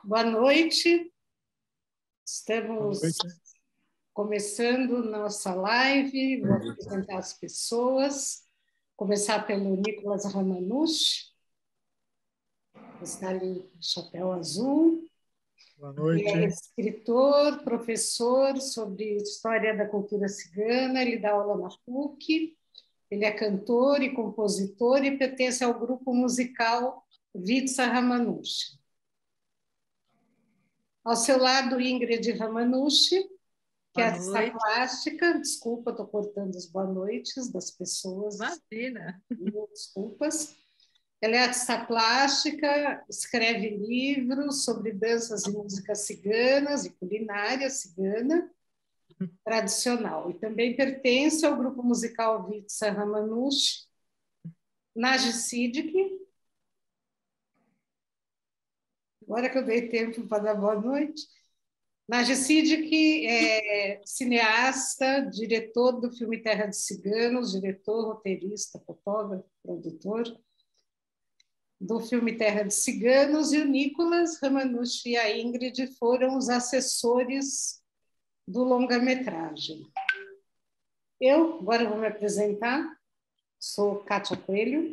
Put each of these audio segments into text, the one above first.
Boa noite. Boa Estamos noite. começando nossa live. Vou apresentar as pessoas. Começar pelo Nicolas Ramanush, que está ali com chapéu azul. Boa Ele é noite. escritor, professor sobre história da cultura cigana. Ele dá aula na PUC. Ele é cantor e compositor e pertence ao grupo musical Vitsa Ramanush. Ao seu lado, Ingrid Ramanush, que é artista plástica. Desculpa, estou cortando as boas noites das pessoas. Imagina. Desculpas. Ela é artista plástica, escreve livros sobre danças e músicas ciganas e culinária cigana tradicional. E também pertence ao grupo musical Vitsa Ramanush, Naji Siddiqui. Agora que eu dei tempo para dar boa noite. Naji Siddiqui é cineasta, diretor do filme Terra de Ciganos, diretor, roteirista, fotógrafo, produtor do filme Terra de Ciganos, e o Nicolas Ramanush e a Ingrid foram os assessores do longa-metragem. Eu, agora vou me apresentar, sou Kátia Coelho,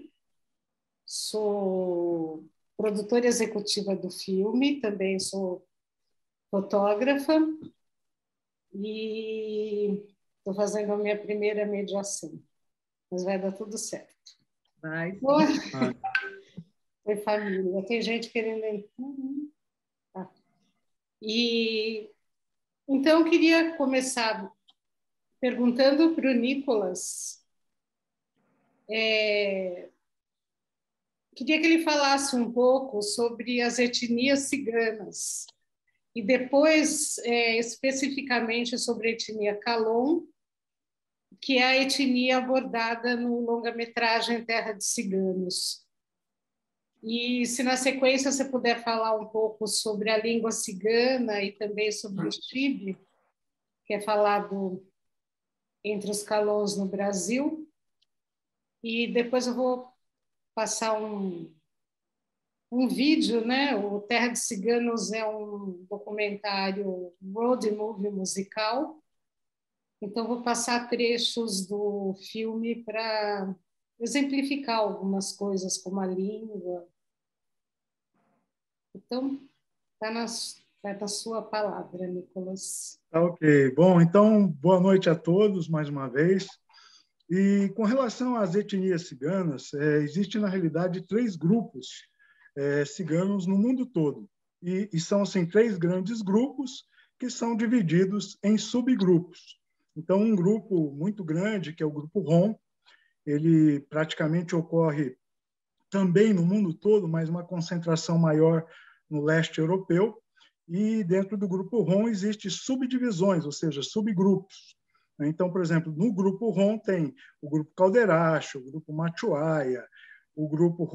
sou produtora executiva do filme, também sou fotógrafa e estou fazendo a minha primeira mediação, mas vai dar tudo certo. Vai. Foi família, tem gente querendo entrar. Tá. E então eu queria começar perguntando para o Nicolas, queria que ele falasse um pouco sobre as etnias ciganas e depois especificamente sobre a etnia Kalon, que é a etnia abordada no longa-metragem Terra de Ciganos. E se na sequência você puder falar um pouco sobre a língua cigana e também sobre o Xibe, que é falado entre os Kalons no Brasil. E depois eu vou passar um vídeo, né? O Terra de Ciganos é um documentário road movie musical. Então vou passar trechos do filme para exemplificar algumas coisas como a língua. Então, vai na sua palavra, Nicolas. Ok. Bom, então, boa noite a todos, mais uma vez. E com relação às etnias ciganas, existem, na realidade, 3 grupos ciganos no mundo todo. E são, assim, 3 grandes grupos que são divididos em subgrupos. Então, um grupo muito grande, que é o grupo Rom, ele praticamente ocorre também no mundo todo, mas uma concentração maior no leste europeu, e dentro do grupo Rom existem subdivisões, ou seja, subgrupos. Então, por exemplo, no grupo Rom tem o grupo Calderacho, o grupo Machuaia, o grupo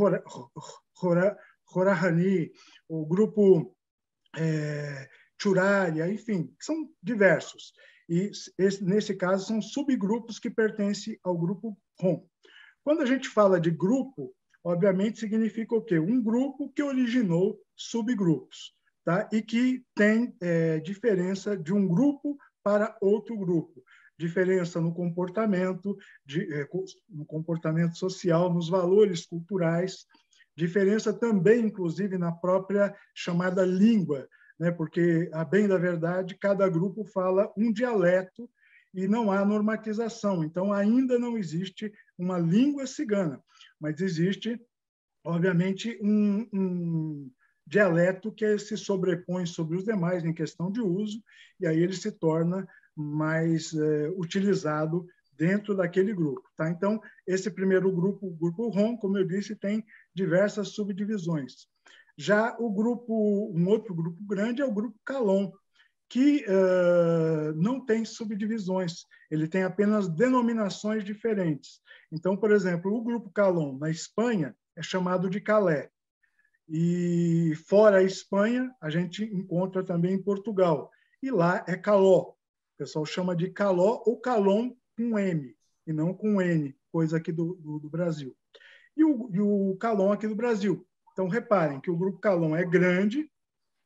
Horahani, o grupo Churaria, enfim, são diversos. E, nesse caso, são subgrupos que pertencem ao grupo Rom. Quando a gente fala de grupo, obviamente significa o quê? Um grupo que originou subgrupos, tá? E que tem diferença de um grupo para outro grupo. Diferença no comportamento, no comportamento social, nos valores culturais, diferença também, inclusive, na própria chamada língua, né? Porque, a bem da verdade, cada grupo fala um dialeto e não há normatização. Então, ainda não existe uma língua cigana, mas existe, obviamente, um dialeto que se sobrepõe sobre os demais em questão de uso, e aí ele se torna mais utilizado dentro daquele grupo. Tá? Então, esse primeiro grupo, o grupo Rom, como eu disse, tem diversas subdivisões. Já um outro grupo grande é o grupo Kalon, que não tem subdivisões, ele tem apenas denominações diferentes. Então, por exemplo, o grupo Kalon, na Espanha, é chamado de Calé. E fora a Espanha, a gente encontra também em Portugal. E lá é Caló. O pessoal chama de Caló ou Calon com M, e não com N, coisa aqui do Brasil. E o Calon aqui do Brasil. Então, reparem que o grupo Kalon é grande,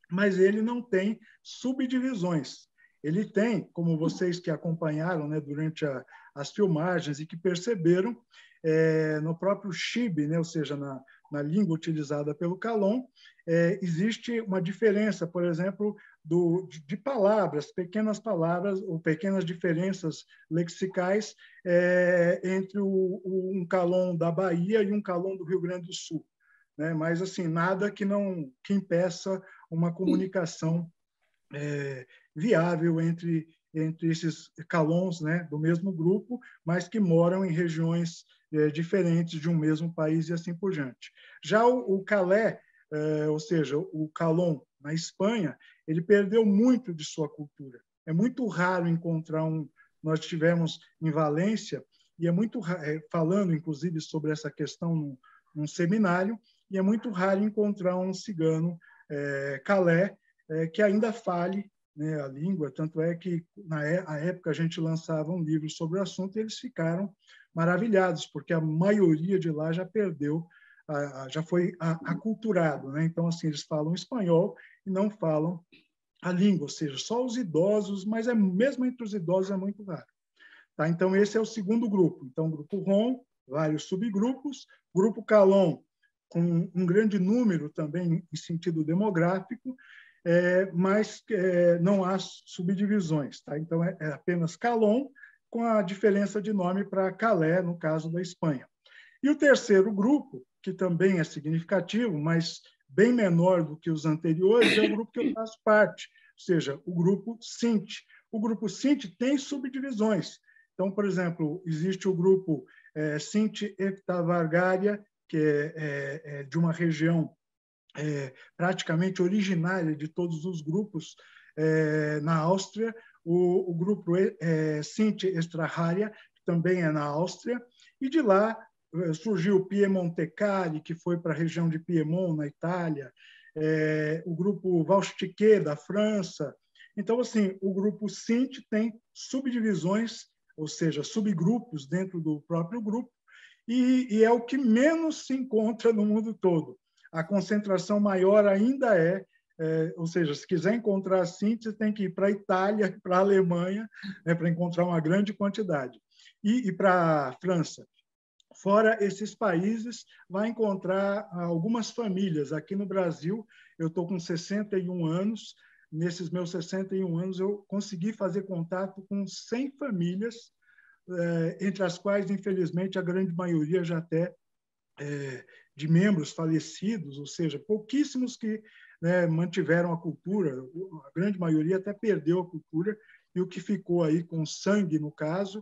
mas ele não tem subdivisões. Ele tem, como vocês que acompanharam, né, durante as filmagens e que perceberam, no próprio Xibe, né, ou seja, na língua utilizada pelo Calon, existe uma diferença, por exemplo, de palavras, pequenas palavras ou pequenas diferenças lexicais entre um Calon da Bahia e um Calon do Rio Grande do Sul, né? Mas assim, nada que impeça uma comunicação viável entre esses calons, né, do mesmo grupo, mas que moram em regiões diferentes de um mesmo país e assim por diante. Já o calé, ou seja, o calon na Espanha, ele perdeu muito de sua cultura. É muito raro encontrar Nós tivemos em Valência, e é muito falando, inclusive, sobre essa questão num seminário, e é muito raro encontrar um cigano calé que ainda fale, né, a língua, tanto é que na época a gente lançava um livro sobre o assunto e eles ficaram maravilhados, porque a maioria de lá já perdeu, já foi aculturado, né? Então, assim, eles falam espanhol e não falam a língua, ou seja, só os idosos, mas mesmo entre os idosos é muito raro. Tá? Então, esse é o segundo grupo. Então, grupo Rom, vários subgrupos, grupo Calon, com um grande número também em sentido demográfico, mas não há subdivisões. Tá? Então, é apenas Calon, com a diferença de nome para Calais, no caso da Espanha. E o terceiro grupo, que também é significativo, mas bem menor do que os anteriores, é o grupo que eu faço parte, ou seja, o grupo Sinti. O grupo Sinti tem subdivisões. Então, por exemplo, existe o grupo Sinti Heptavargária, que é de uma região praticamente originária de todos os grupos na Áustria, o grupo Sinti Extrahária, que também é na Áustria, e de lá surgiu o Piemontecari, que foi para a região de Piemont, na Itália, o grupo Valstiquet, da França. Então, assim, o grupo Sinti tem subdivisões, ou seja, subgrupos dentro do próprio grupo, e é o que menos se encontra no mundo todo. A concentração maior ainda ou seja, se quiser encontrar a Sinti, tem que ir para a Itália, para a Alemanha, né, para encontrar uma grande quantidade, e para a França. Fora esses países, vai encontrar algumas famílias. Aqui no Brasil, eu estou com 61 anos. Nesses meus 61 anos, eu consegui fazer contato com 100 famílias, entre as quais, infelizmente, a grande maioria já até de membros falecidos, ou seja, pouquíssimos que, né, mantiveram a cultura, a grande maioria até perdeu a cultura, e o que ficou aí com sangue, no caso,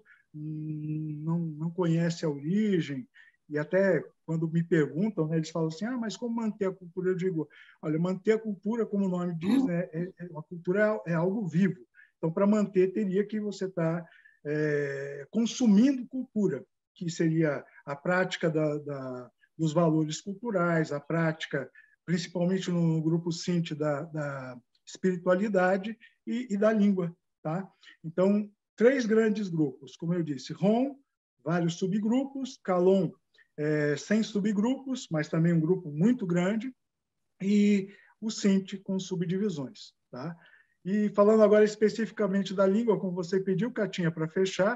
não conhece a origem, e até quando me perguntam, né, eles falam assim, mas como manter a cultura? Eu digo, olha, manter a cultura, como o nome diz, né, a cultura é algo vivo. Então, para manter, teria que você estar consumindo cultura, que seria a prática dos valores culturais, a prática, principalmente no grupo Sinti, da espiritualidade e da língua. Tá? Então, 3 grandes grupos, como eu disse, Rom, vários subgrupos, Calon, 100 subgrupos, mas também um grupo muito grande, e o Sinti com subdivisões. Tá? E falando agora especificamente da língua, como você pediu, Catinha, para fechar,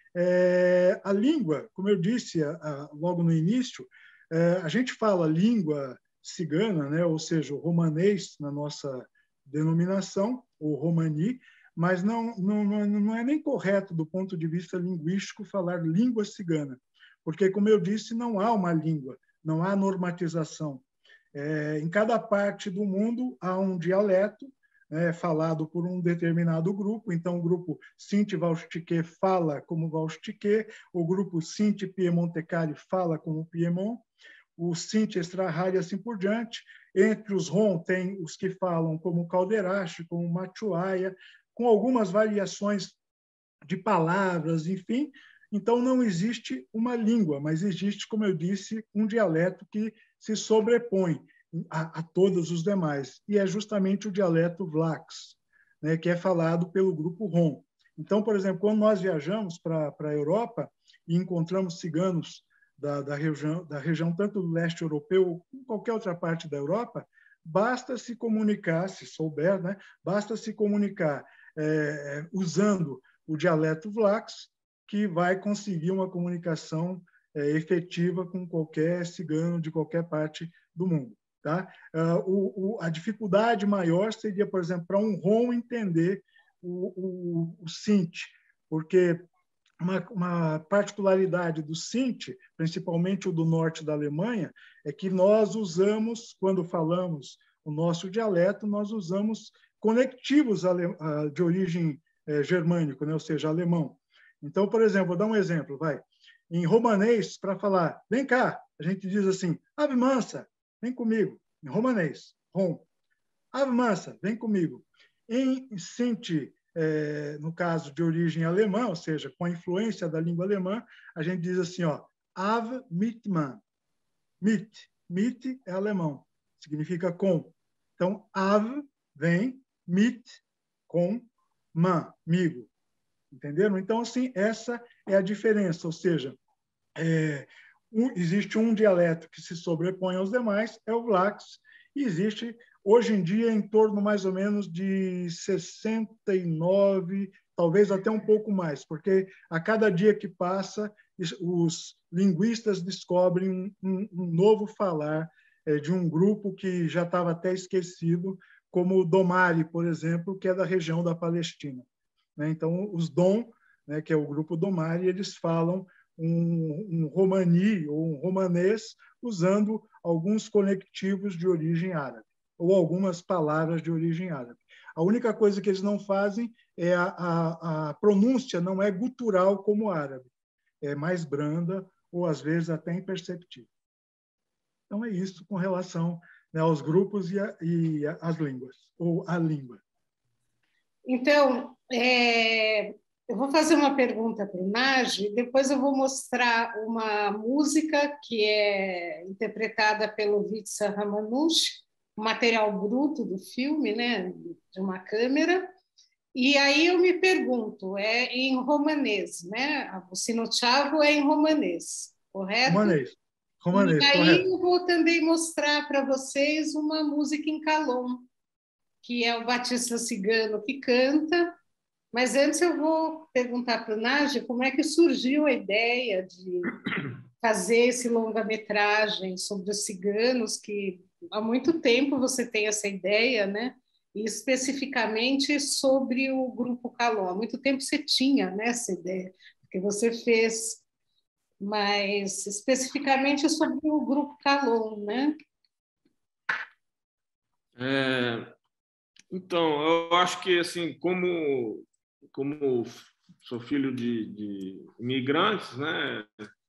a língua, como eu disse logo no início, a gente fala língua cigana, né? Ou seja, o romanês na nossa denominação, o romani, mas não é nem correto do ponto de vista linguístico falar língua cigana, porque, como eu disse, não há uma língua, não há normatização. Em cada parte do mundo há um dialeto falado por um determinado grupo. Então, o grupo Sinti-Valstiquet fala como Valstiquet, o grupo Sinti-Piemontecari fala como Piemont, o Sinti-Extrahária, assim por diante. Entre os Rom, tem os que falam como Calderache, como Machuaia, com algumas variações de palavras, enfim. Então, não existe uma língua, mas existe, como eu disse, um dialeto que se sobrepõe a todos os demais, e é justamente o dialeto Vlax, né, que é falado pelo grupo Rom. Então, por exemplo, quando nós viajamos para a Europa e encontramos ciganos da região tanto do leste europeu como qualquer outra parte da Europa, basta se comunicar, se souber, né? Basta se comunicar usando o dialeto Vlax, que vai conseguir uma comunicação efetiva com qualquer cigano de qualquer parte do mundo. Tá? A dificuldade maior seria, por exemplo, para um Rom entender o Sinti, porque uma particularidade do Sinti, principalmente o do norte da Alemanha, é que nós usamos, quando falamos o nosso dialeto, nós usamos conectivos de origem germânico, né? Ou seja, alemão. Então, por exemplo, vou dar um exemplo, vai. Em romanês, para falar, vem cá, a gente diz assim, ave mansa, vem comigo, em romanês, rom. Ave mansa, vem comigo. Em Sinti, no caso de origem alemã, ou seja, com a influência da língua alemã, a gente diz assim, ó, ave mit man. Mit é alemão, significa com. Então, ave vem, mit, com, man, migo. Entenderam? Então, assim, essa é a diferença, ou seja, existe um dialeto que se sobrepõe aos demais, é o Vlax, e existe, hoje em dia, em torno mais ou menos de 69, talvez até um pouco mais, porque a cada dia que passa, os linguistas descobrem um novo falar de um grupo que já estava até esquecido, como o Domari, por exemplo, que é da região da Palestina. Então, os Dom, que é o grupo Domari, eles falam um romani ou um romanês usando alguns conectivos de origem árabe ou algumas palavras de origem árabe. A única coisa que eles não fazem é a pronúncia não é gutural como árabe, é mais branda ou às vezes até imperceptível. Então é isso com relação aos grupos e às línguas ou a língua. Então, eu vou fazer uma pergunta para o Nagy, depois eu vou mostrar uma música que é interpretada pelo Vitsa Ramanush, o material bruto do filme, né, de uma câmera, e aí eu me pergunto, é em romanês, né? O Sinochavo é em romanês, correto? Romanês, e aí correto. eu vou também mostrar para vocês uma música em calom, que é o Batista Cigano que canta. Mas antes eu vou perguntar para o Nagy como é que surgiu a ideia de fazer esse longa-metragem sobre os ciganos, que há muito tempo você tem essa ideia, né? E especificamente sobre o Grupo Calon. Há muito tempo você tinha, né, essa ideia, porque você fez, mas especificamente sobre o Grupo Calon, né? Então, eu acho que, assim, como sou filho de imigrantes, né?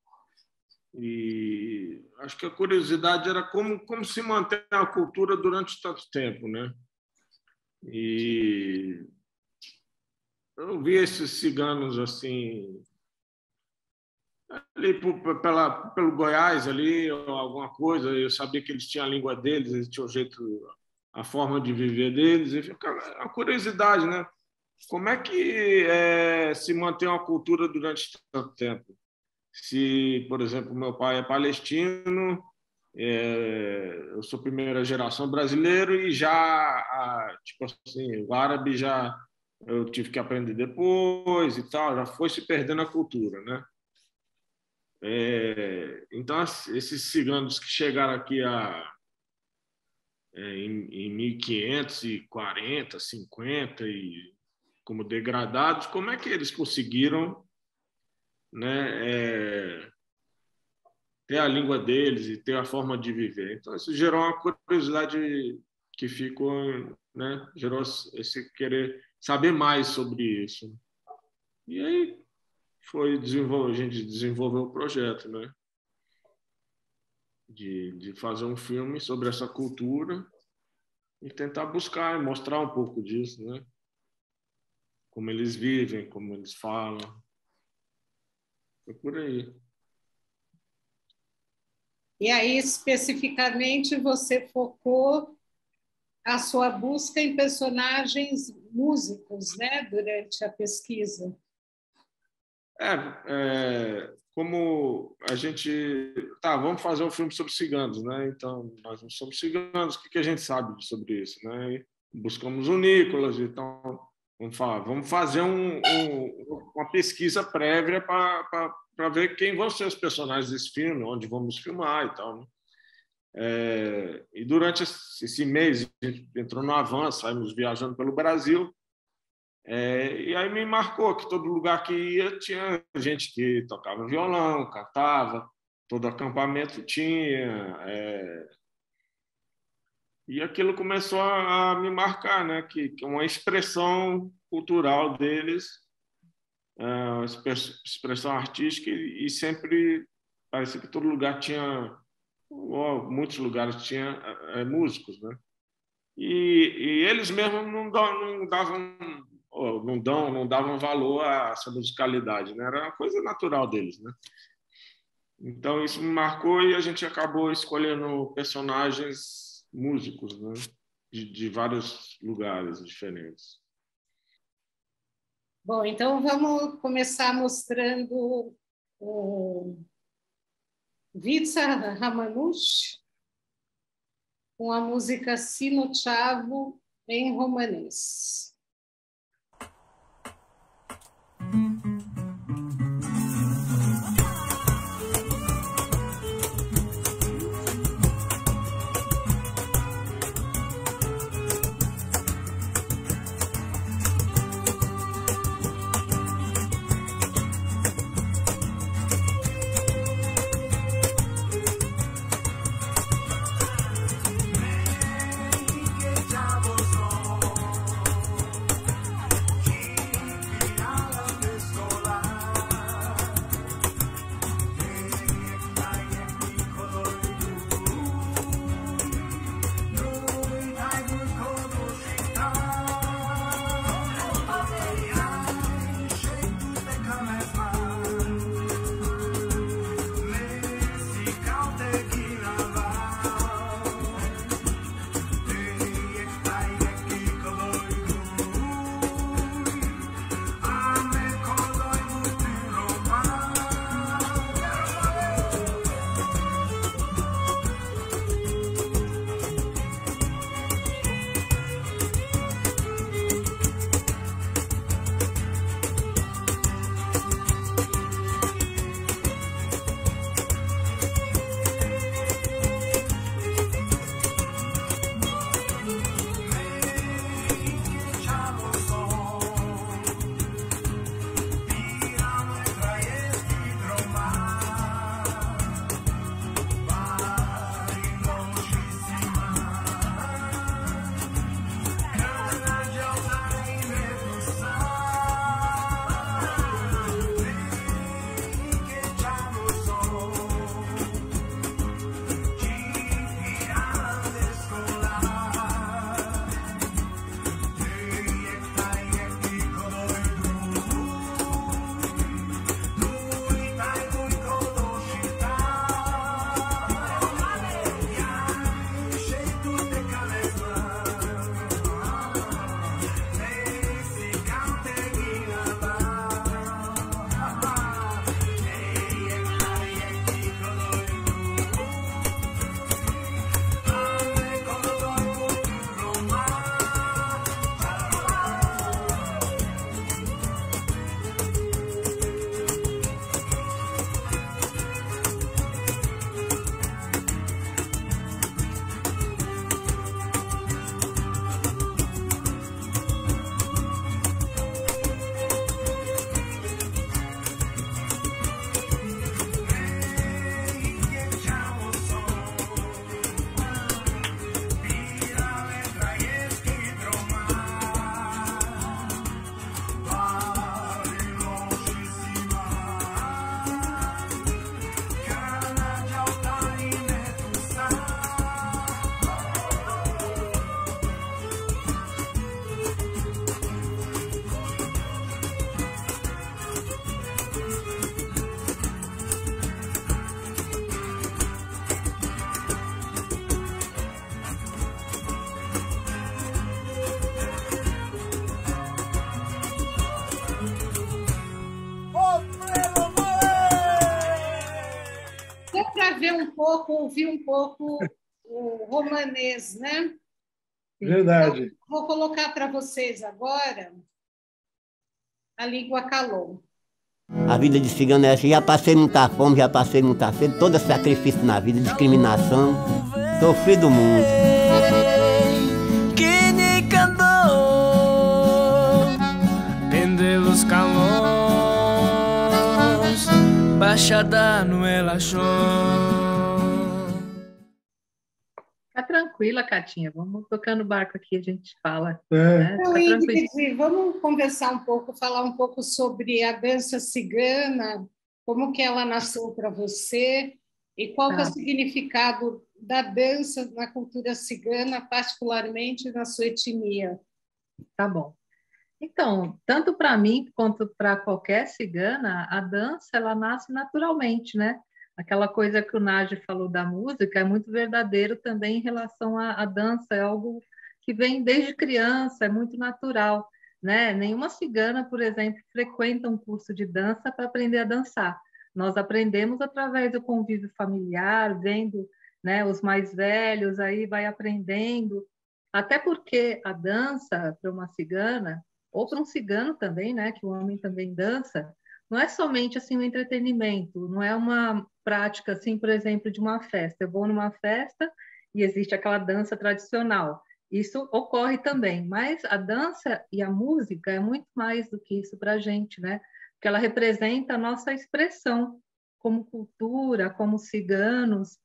E acho que a curiosidade era como se manter a cultura durante tanto tempo, né? E eu vi esses ciganos assim ali pelo Goiás ali, ou alguma coisa. Eu sabia que eles tinham a língua deles, eles tinham o jeito, a forma de viver deles. E fica a curiosidade, né? Como é que se mantém uma cultura durante tanto tempo? Se, por exemplo, meu pai é palestino, eu sou primeira geração brasileiro e já, tipo assim, o árabe já eu tive que aprender depois e tal, já foi se perdendo a cultura, né? Então, esses ciganos que chegaram aqui em 1540, 50 e como degradados, como é que eles conseguiram, né, ter a língua deles e ter a forma de viver? Então, isso gerou uma curiosidade que ficou, né, gerou esse querer saber mais sobre isso. E aí a gente desenvolveu o projeto, né, de fazer um filme sobre essa cultura e tentar buscar e mostrar um pouco disso, né? Como eles vivem, como eles falam. Foi por aí. E aí, especificamente, você focou a sua busca em personagens músicos, né, durante a pesquisa. Como a gente tá, vamos fazer um filme sobre ciganos, né? Então, nós não somos ciganos, o que a gente sabe sobre isso, né? E buscamos o Nicolas, então vamos fazer uma pesquisa prévia para ver quem vão ser os personagens desse filme, onde vamos filmar e tal, né? E durante esse mês, a gente entrou no avanço, saímos viajando pelo Brasil, e aí me marcou que todo lugar que ia tinha gente que tocava violão, cantava, todo acampamento tinha, e aquilo começou a me marcar, né? Que uma expressão cultural deles, uma expressão artística, e sempre parecia que todo lugar tinha, muitos lugares tinha músicos, né? E eles mesmos não davam valor a essa musicalidade, né? Era uma coisa natural deles, né? Então isso me marcou e a gente acabou escolhendo personagens músicos, né? De vários lugares diferentes. Bom, então vamos começar mostrando o Vița Ramanuș com a música Sino Chavo em romanês. para ver um pouco, ouvir um pouco o romanês, né? Verdade. Então, vou colocar para vocês agora a língua calon. A vida de cigano é assim, já passei muita fome, já passei muita sede, todo sacrifício na vida, discriminação, sofrido muito. Quem cantou Tende los calons Baixada no elachon. Fica tranquila, Catinha. Vamos tocando o barco aqui, a gente fala. É. Né? Então, Fica tranquila. Ingrid, vamos conversar um pouco, falar um pouco sobre a dança cigana, como que ela nasceu para você e qual que é o significado da dança na cultura cigana, particularmente na sua etnia. Tá bom. Então, tanto para mim quanto para qualquer cigana, a dança ela nasce naturalmente, né? Aquela coisa que o Nagy falou da música é muito verdadeiro também em relação à dança, é algo que vem desde criança, é muito natural, né? Nenhuma cigana, por exemplo, frequenta um curso de dança para aprender a dançar. Nós aprendemos através do convívio familiar, vendo, né, os mais velhos, aí vai aprendendo, até porque a dança para uma cigana, ou para um cigano também, né, que o homem também dança, não é somente assim um entretenimento, não é uma prática assim, por exemplo, de uma festa. Eu vou numa festa e existe aquela dança tradicional. Isso ocorre também, mas a dança e a música é muito mais do que isso para a gente, né? Porque ela representa a nossa expressão como cultura, como ciganos,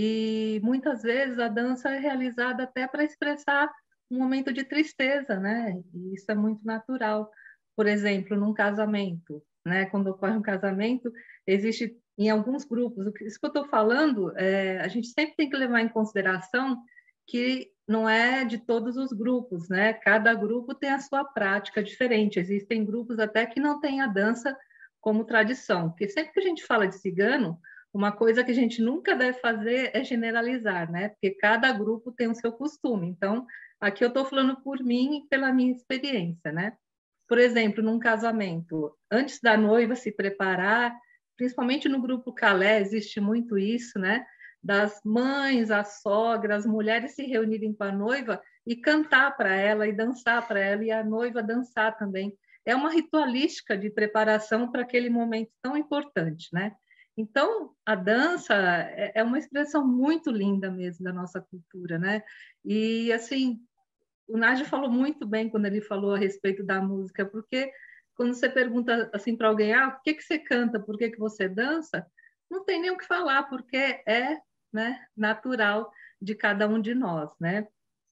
e muitas vezes a dança é realizada até para expressar um momento de tristeza, né? E isso é muito natural. Por exemplo, num casamento, né? Quando ocorre um casamento, existe em alguns grupos, isso que eu estou falando, a gente sempre tem que levar em consideração que não é de todos os grupos, né? Cada grupo tem a sua prática diferente. Existem grupos até que não têm a dança como tradição, porque sempre que a gente fala de cigano, uma coisa que a gente nunca deve fazer é generalizar, né? Porque cada grupo tem o seu costume. Então, aqui eu estou falando por mim e pela minha experiência, né? Por exemplo, num casamento, antes da noiva se preparar, principalmente no grupo Calé, existe muito isso, né? Das mães, as sogras, as mulheres se reunirem com a noiva e cantar para ela e dançar para ela e a noiva dançar também. É uma ritualística de preparação para aquele momento tão importante, né? Então, a dança é uma expressão muito linda mesmo da nossa cultura, né? E, assim, o Nagy falou muito bem quando ele falou a respeito da música, porque quando você pergunta assim para alguém, por que você canta, por que você dança, não tem nem o que falar, porque é, né, natural de cada um de nós, né?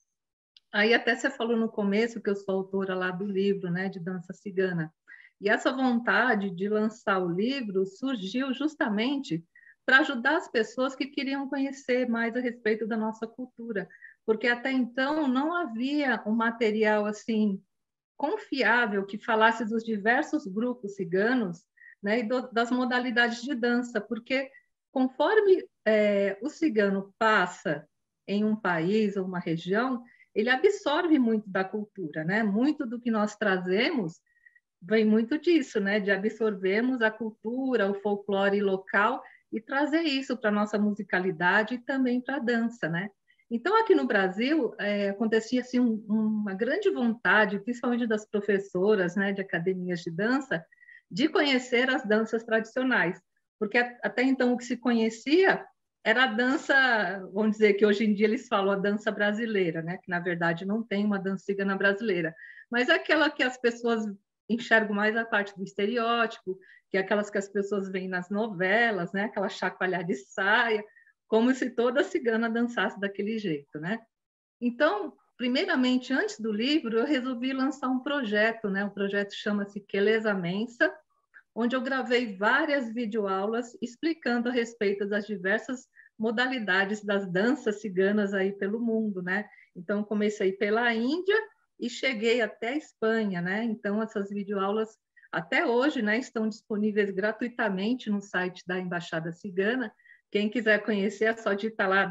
Aí até você falou no começo que eu sou autora lá do livro, né, de dança cigana. E essa vontade de lançar o livro surgiu justamente para ajudar as pessoas que queriam conhecer mais a respeito da nossa cultura, porque até então não havia um material assim confiável que falasse dos diversos grupos ciganos, né, e das modalidades de dança, porque conforme o cigano passa em um país ou uma região, ele absorve muito da cultura, né? Muito do que nós trazemos vem muito disso, né? De absorvermos a cultura, o folclore local e trazer isso para a nossa musicalidade e também para a dança, né? Então, aqui no Brasil, acontecia assim, uma grande vontade, principalmente das professoras, né, de academias de dança, de conhecer as danças tradicionais, porque até então o que se conhecia era a dança, vamos dizer que hoje em dia eles falam a dança brasileira, né, que na verdade não tem uma dança cigana brasileira, mas é aquela que as pessoas enxergam mais a parte do estereótipo, que é aquelas que as pessoas veem nas novelas, né, aquela chacoalhar de saia, como se toda cigana dançasse daquele jeito, né? Então, primeiramente, antes do livro, eu resolvi lançar um projeto, né? O projeto chama-se Queleza Mensa, onde eu gravei várias videoaulas explicando a respeito das diversas modalidades das danças ciganas aí pelo mundo, né? Então, comecei pela Índia e cheguei até a Espanha, né? Então, essas videoaulas, até hoje, né, estão disponíveis gratuitamente no site da Embaixada Cigana. Quem quiser conhecer, é só digitar lá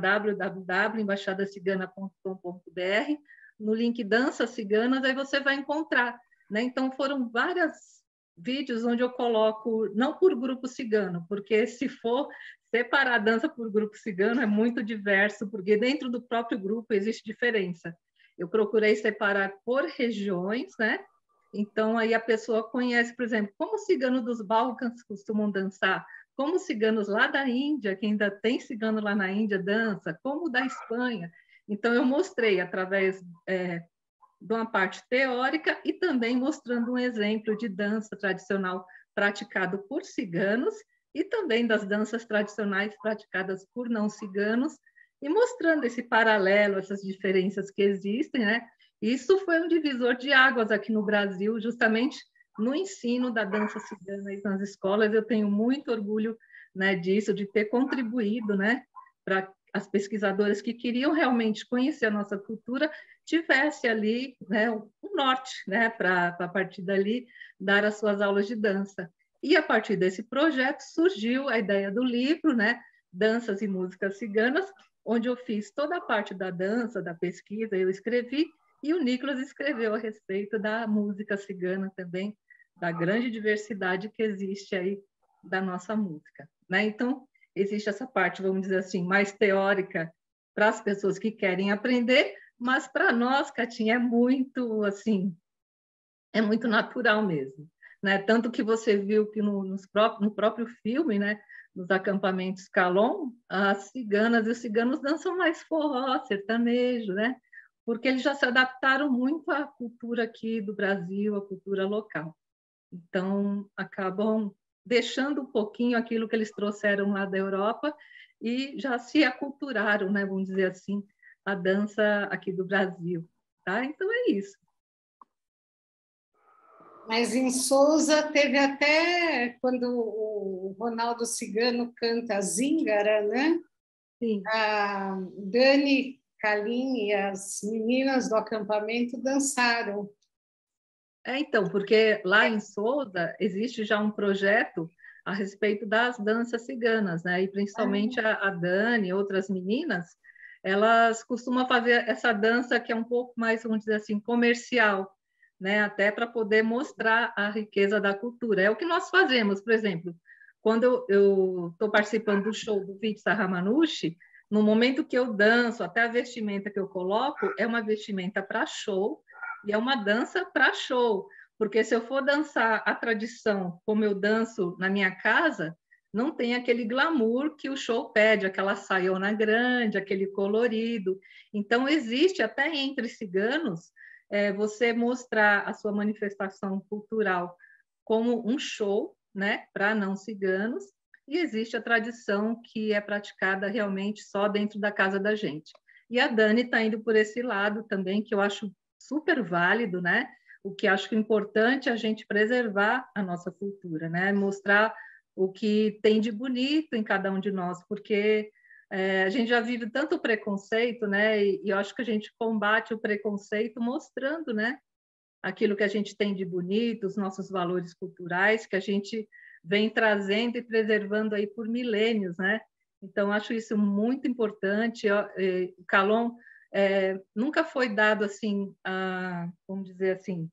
www.embaixadacigana.com.br, no link Danças Ciganas, aí você vai encontrar, né? Então, foram várias vídeos onde eu coloco, não por grupo cigano, porque se for separar a dança por grupo cigano é muito diverso, porque dentro do próprio grupo existe diferença. Eu procurei separar por regiões, né? Então, aí a pessoa conhece, por exemplo, como os ciganos dos Balcãs costumam dançar, como os ciganos lá da Índia, que ainda tem cigano lá na Índia, dança, como o da Espanha. Então, eu mostrei através de uma parte teórica e também mostrando um exemplo de dança tradicional praticado por ciganos e também das danças tradicionais praticadas por não ciganos, e mostrando esse paralelo, essas diferenças que existem, né? Isso foi um divisor de águas aqui no Brasil, justamente no ensino da dança cigana nas escolas. Eu tenho muito orgulho, né, disso, de ter contribuído, né, para as pesquisadoras que queriam realmente conhecer a nossa cultura tivesse ali, né, um norte, né, para a partir dali dar as suas aulas de dança. E a partir desse projeto surgiu a ideia do livro, né, Danças e Músicas Ciganas, onde eu fiz toda a parte da dança, da pesquisa, eu escrevi, e o Nicolas escreveu a respeito da música cigana também, da grande diversidade que existe aí da nossa música, né? Então, existe essa parte, vamos dizer assim, mais teórica para as pessoas que querem aprender, mas para nós, Catinha, é muito, assim, é muito natural mesmo, né? Tanto que você viu que no próprio filme, né, nos acampamentos Calon, as ciganas e os ciganos dançam mais forró, sertanejo, né? Porque eles já se adaptaram muito à cultura aqui do Brasil, à cultura local. Então, acabam deixando um pouquinho aquilo que eles trouxeram lá da Europa e já se aculturaram, né, vamos dizer assim, a dança aqui do Brasil, tá? Então é isso. Mas em Sousa teve até quando o Ronaldo Cigano canta Zíngara, né? Sim. A Dani Kalim e as meninas do acampamento dançaram. Então, porque lá em Sousa existe já um projeto a respeito das danças ciganas, né? E principalmente a Dani e outras meninas, elas costumam fazer essa dança que é um pouco mais, vamos dizer assim, comercial, né? Até para poder mostrar a riqueza da cultura. É o que nós fazemos, por exemplo, quando eu estou participando do show do Vitsa Ramanushi, no momento que eu danço, até a vestimenta que eu coloco é uma vestimenta para show, e é uma dança para show, porque se eu for dançar a tradição como eu danço na minha casa, não tem aquele glamour que o show pede, aquela saiona grande, aquele colorido. Então, existe até entre ciganos você mostrar a sua manifestação cultural como um show, né, para não ciganos, e existe a tradição que é praticada realmente só dentro da casa da gente. E a Dani está indo por esse lado também, que eu acho super válido, né? O que acho que é importante é a gente preservar a nossa cultura, né? Mostrar o que tem de bonito em cada um de nós, porque a gente já vive tanto preconceito, né? E eu acho que a gente combate o preconceito mostrando, né? Aquilo que a gente tem de bonito, os nossos valores culturais, que a gente vem trazendo e preservando aí por milênios, né? Então, acho isso muito importante. O Calon nunca foi dado assim, vamos dizer assim,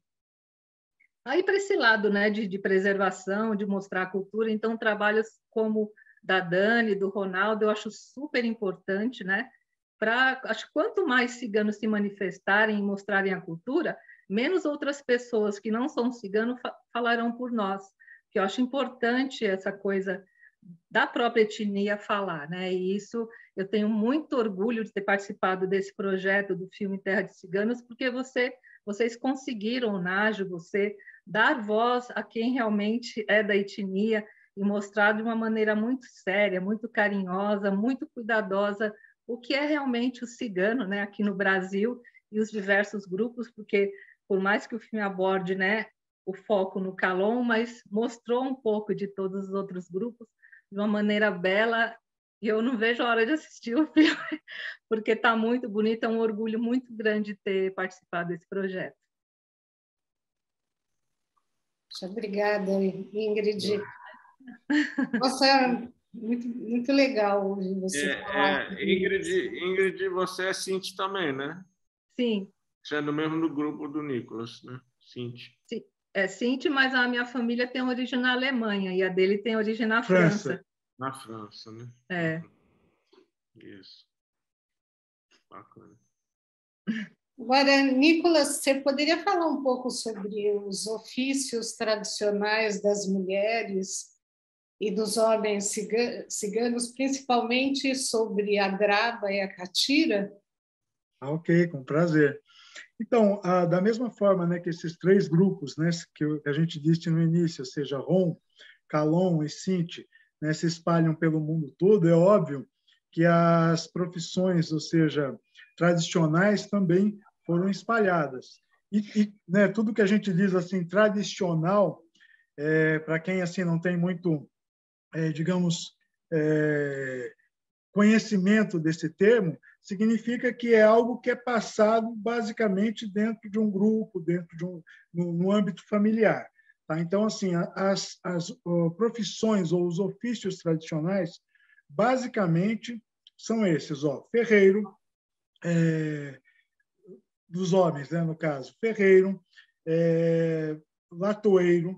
aí para esse lado, né, de preservação, de mostrar a cultura. Então, trabalhos como da Dani, do Ronaldo, eu acho super importante, né? Acho que quanto mais ciganos se manifestarem e mostrarem a cultura, menos outras pessoas que não são ciganos falarão por nós. Que eu acho importante essa coisa da própria etnia falar, né? E isso eu tenho muito orgulho de ter participado desse projeto do filme Terra de Ciganos, porque vocês conseguiram, Nájio, você dar voz a quem realmente é da etnia e mostrar de uma maneira muito séria, muito carinhosa, muito cuidadosa o que é realmente o cigano, né, aqui no Brasil, e os diversos grupos, porque por mais que o filme aborde, né, o foco no Calon, mas mostrou um pouco de todos os outros grupos de uma maneira bela, e eu não vejo a hora de assistir o filme, porque está muito bonito, é um orgulho muito grande ter participado desse projeto. Obrigada, Ingrid. Nossa, muito, muito legal ouvir você falar. Ingrid, você é Cinti também, né? Sim. Você é do mesmo grupo do Nicolas, né? Cinti. Sim. É Cinti, mas a minha família tem origem na Alemanha e a dele tem origem na França. Na França, né? É. Isso. Bacana. Agora, Nicolas, você poderia falar um pouco sobre os ofícios tradicionais das mulheres e dos homens ciganos, principalmente sobre a grava e a catira? Ok, com prazer. Então, da mesma forma, né, que esses três grupos, né, que a gente disse no início, ou seja, Rom, Calon e Sinti, né, se espalham pelo mundo todo, é óbvio que as profissões, ou seja, tradicionais, também foram espalhadas. Né, tudo que a gente diz assim tradicional, para quem assim não tem muito, digamos, conhecimento desse termo, significa que é algo que é passado basicamente dentro de um grupo, dentro de no âmbito familiar. Tá? Então, assim, as profissões ou os ofícios tradicionais, basicamente, são esses: ferreiro, dos homens, né, no caso, ferreiro, latoeiro,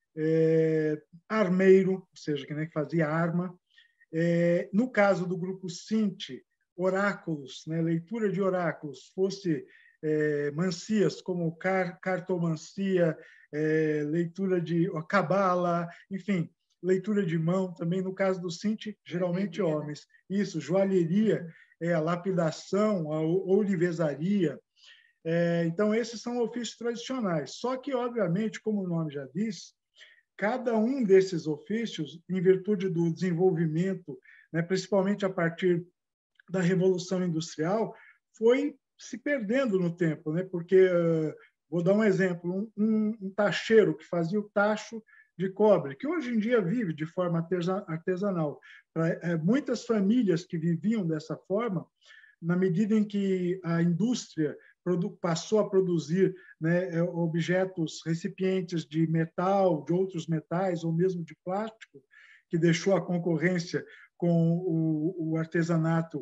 armeiro, ou seja, que fazia arma. No caso do grupo Sinti, oráculos, né, leitura de oráculos, fosse mancias como cartomancia, leitura de cabala, enfim, leitura de mão, também no caso do Sinti, geralmente homens. Isso, joalheria, a lapidação, a ourivesaria. Então, esses são ofícios tradicionais. Só que, obviamente, como o nome já diz, cada um desses ofícios, em virtude do desenvolvimento, né, principalmente a partir da Revolução Industrial, foi se perdendo no tempo, né? Porque, vou dar um exemplo, um tacheiro que fazia o tacho de cobre, que hoje em dia vive de forma artesanal. Muitas famílias que viviam dessa forma, na medida em que a indústria passou a produzir, né, objetos, recipientes de metal, de outros metais ou mesmo de plástico, que deixou a concorrência com o artesanato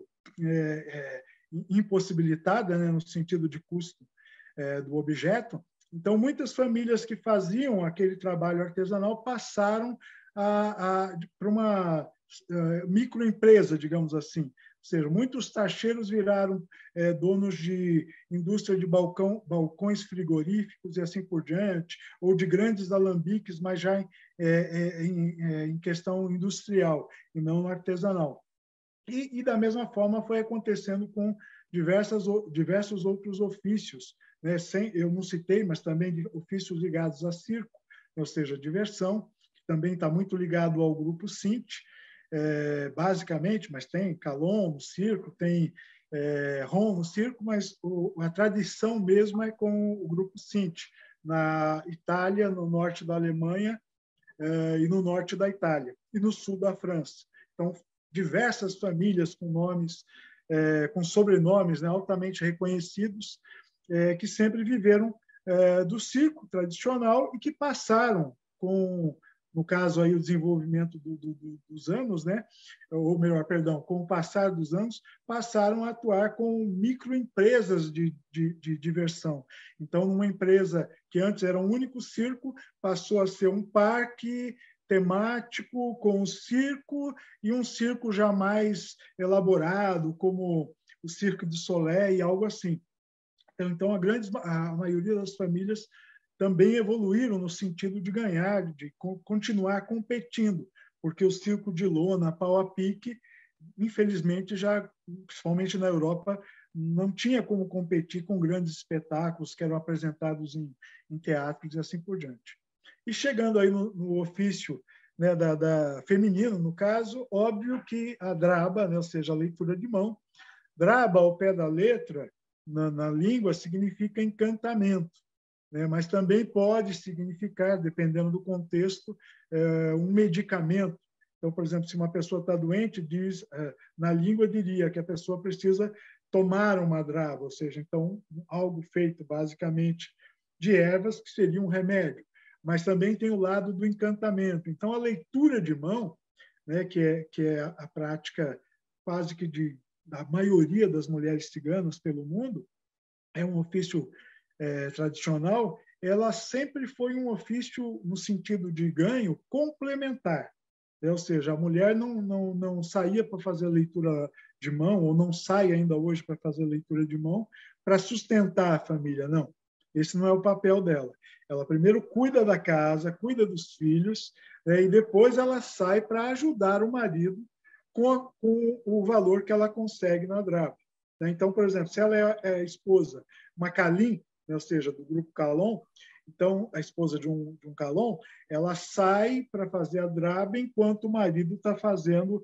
impossibilitada, né, no sentido de custo do objeto. Então, muitas famílias que faziam aquele trabalho artesanal passaram para uma microempresa, digamos assim. Ou seja, muitos tacheiros viraram donos de indústria de balcões frigoríficos e assim por diante, ou de grandes alambiques, mas já em questão industrial e não artesanal. E da mesma forma foi acontecendo com diversos outros ofícios, né? Eu não citei, mas também de ofícios ligados a circo, ou seja, diversão, que também está muito ligado ao grupo Sinti, basicamente, mas tem Calon no circo, tem Rom no circo, mas a tradição mesmo é com o grupo Sinti, na Itália, no norte da Alemanha e no norte da Itália, e no sul da França. Então, diversas famílias com nomes, com sobrenomes, né, altamente reconhecidos, que sempre viveram do circo tradicional e que passaram no caso aí o desenvolvimento dos anos, né, ou melhor, perdão, com o passar dos anos, passaram a atuar com microempresas de diversão. Então, uma empresa que antes era um único circo passou a ser um parque temático com um circo e um circo já mais elaborado, como o Cirque du Soleil, algo assim. Então a maioria das famílias também evoluíram no sentido de ganhar, de continuar competindo, porque o circo de lona, pau a pique, infelizmente, já, principalmente na Europa, não tinha como competir com grandes espetáculos que eram apresentados em teatros e assim por diante. E chegando aí no ofício, né, da feminino, no caso, óbvio que a draba, né, ou seja, a leitura de mão, draba ao pé da letra, na língua, significa encantamento, né, mas também pode significar, dependendo do contexto, um medicamento. Então, por exemplo, se uma pessoa está doente, na língua diria que a pessoa precisa tomar uma draba, ou seja, então algo feito basicamente de ervas, que seria um remédio. Mas também tem o lado do encantamento. Então, a leitura de mão, né, que é a prática quase que da maioria das mulheres ciganas pelo mundo, é um ofício tradicional ela sempre foi um ofício, no sentido de ganho, complementar. Ou seja, a mulher não saía para fazer leitura de mão, ou não sai ainda hoje para fazer leitura de mão, para sustentar a família, não. Esse não é o papel dela. Ela primeiro cuida da casa, cuida dos filhos, né, e depois ela sai para ajudar o marido com o valor que ela consegue na draba. Então, por exemplo, se ela é esposa, uma Kalim, né, ou seja, do grupo Kalon, então, a esposa de um Kalon, ela sai para fazer a draba enquanto o marido está fazendo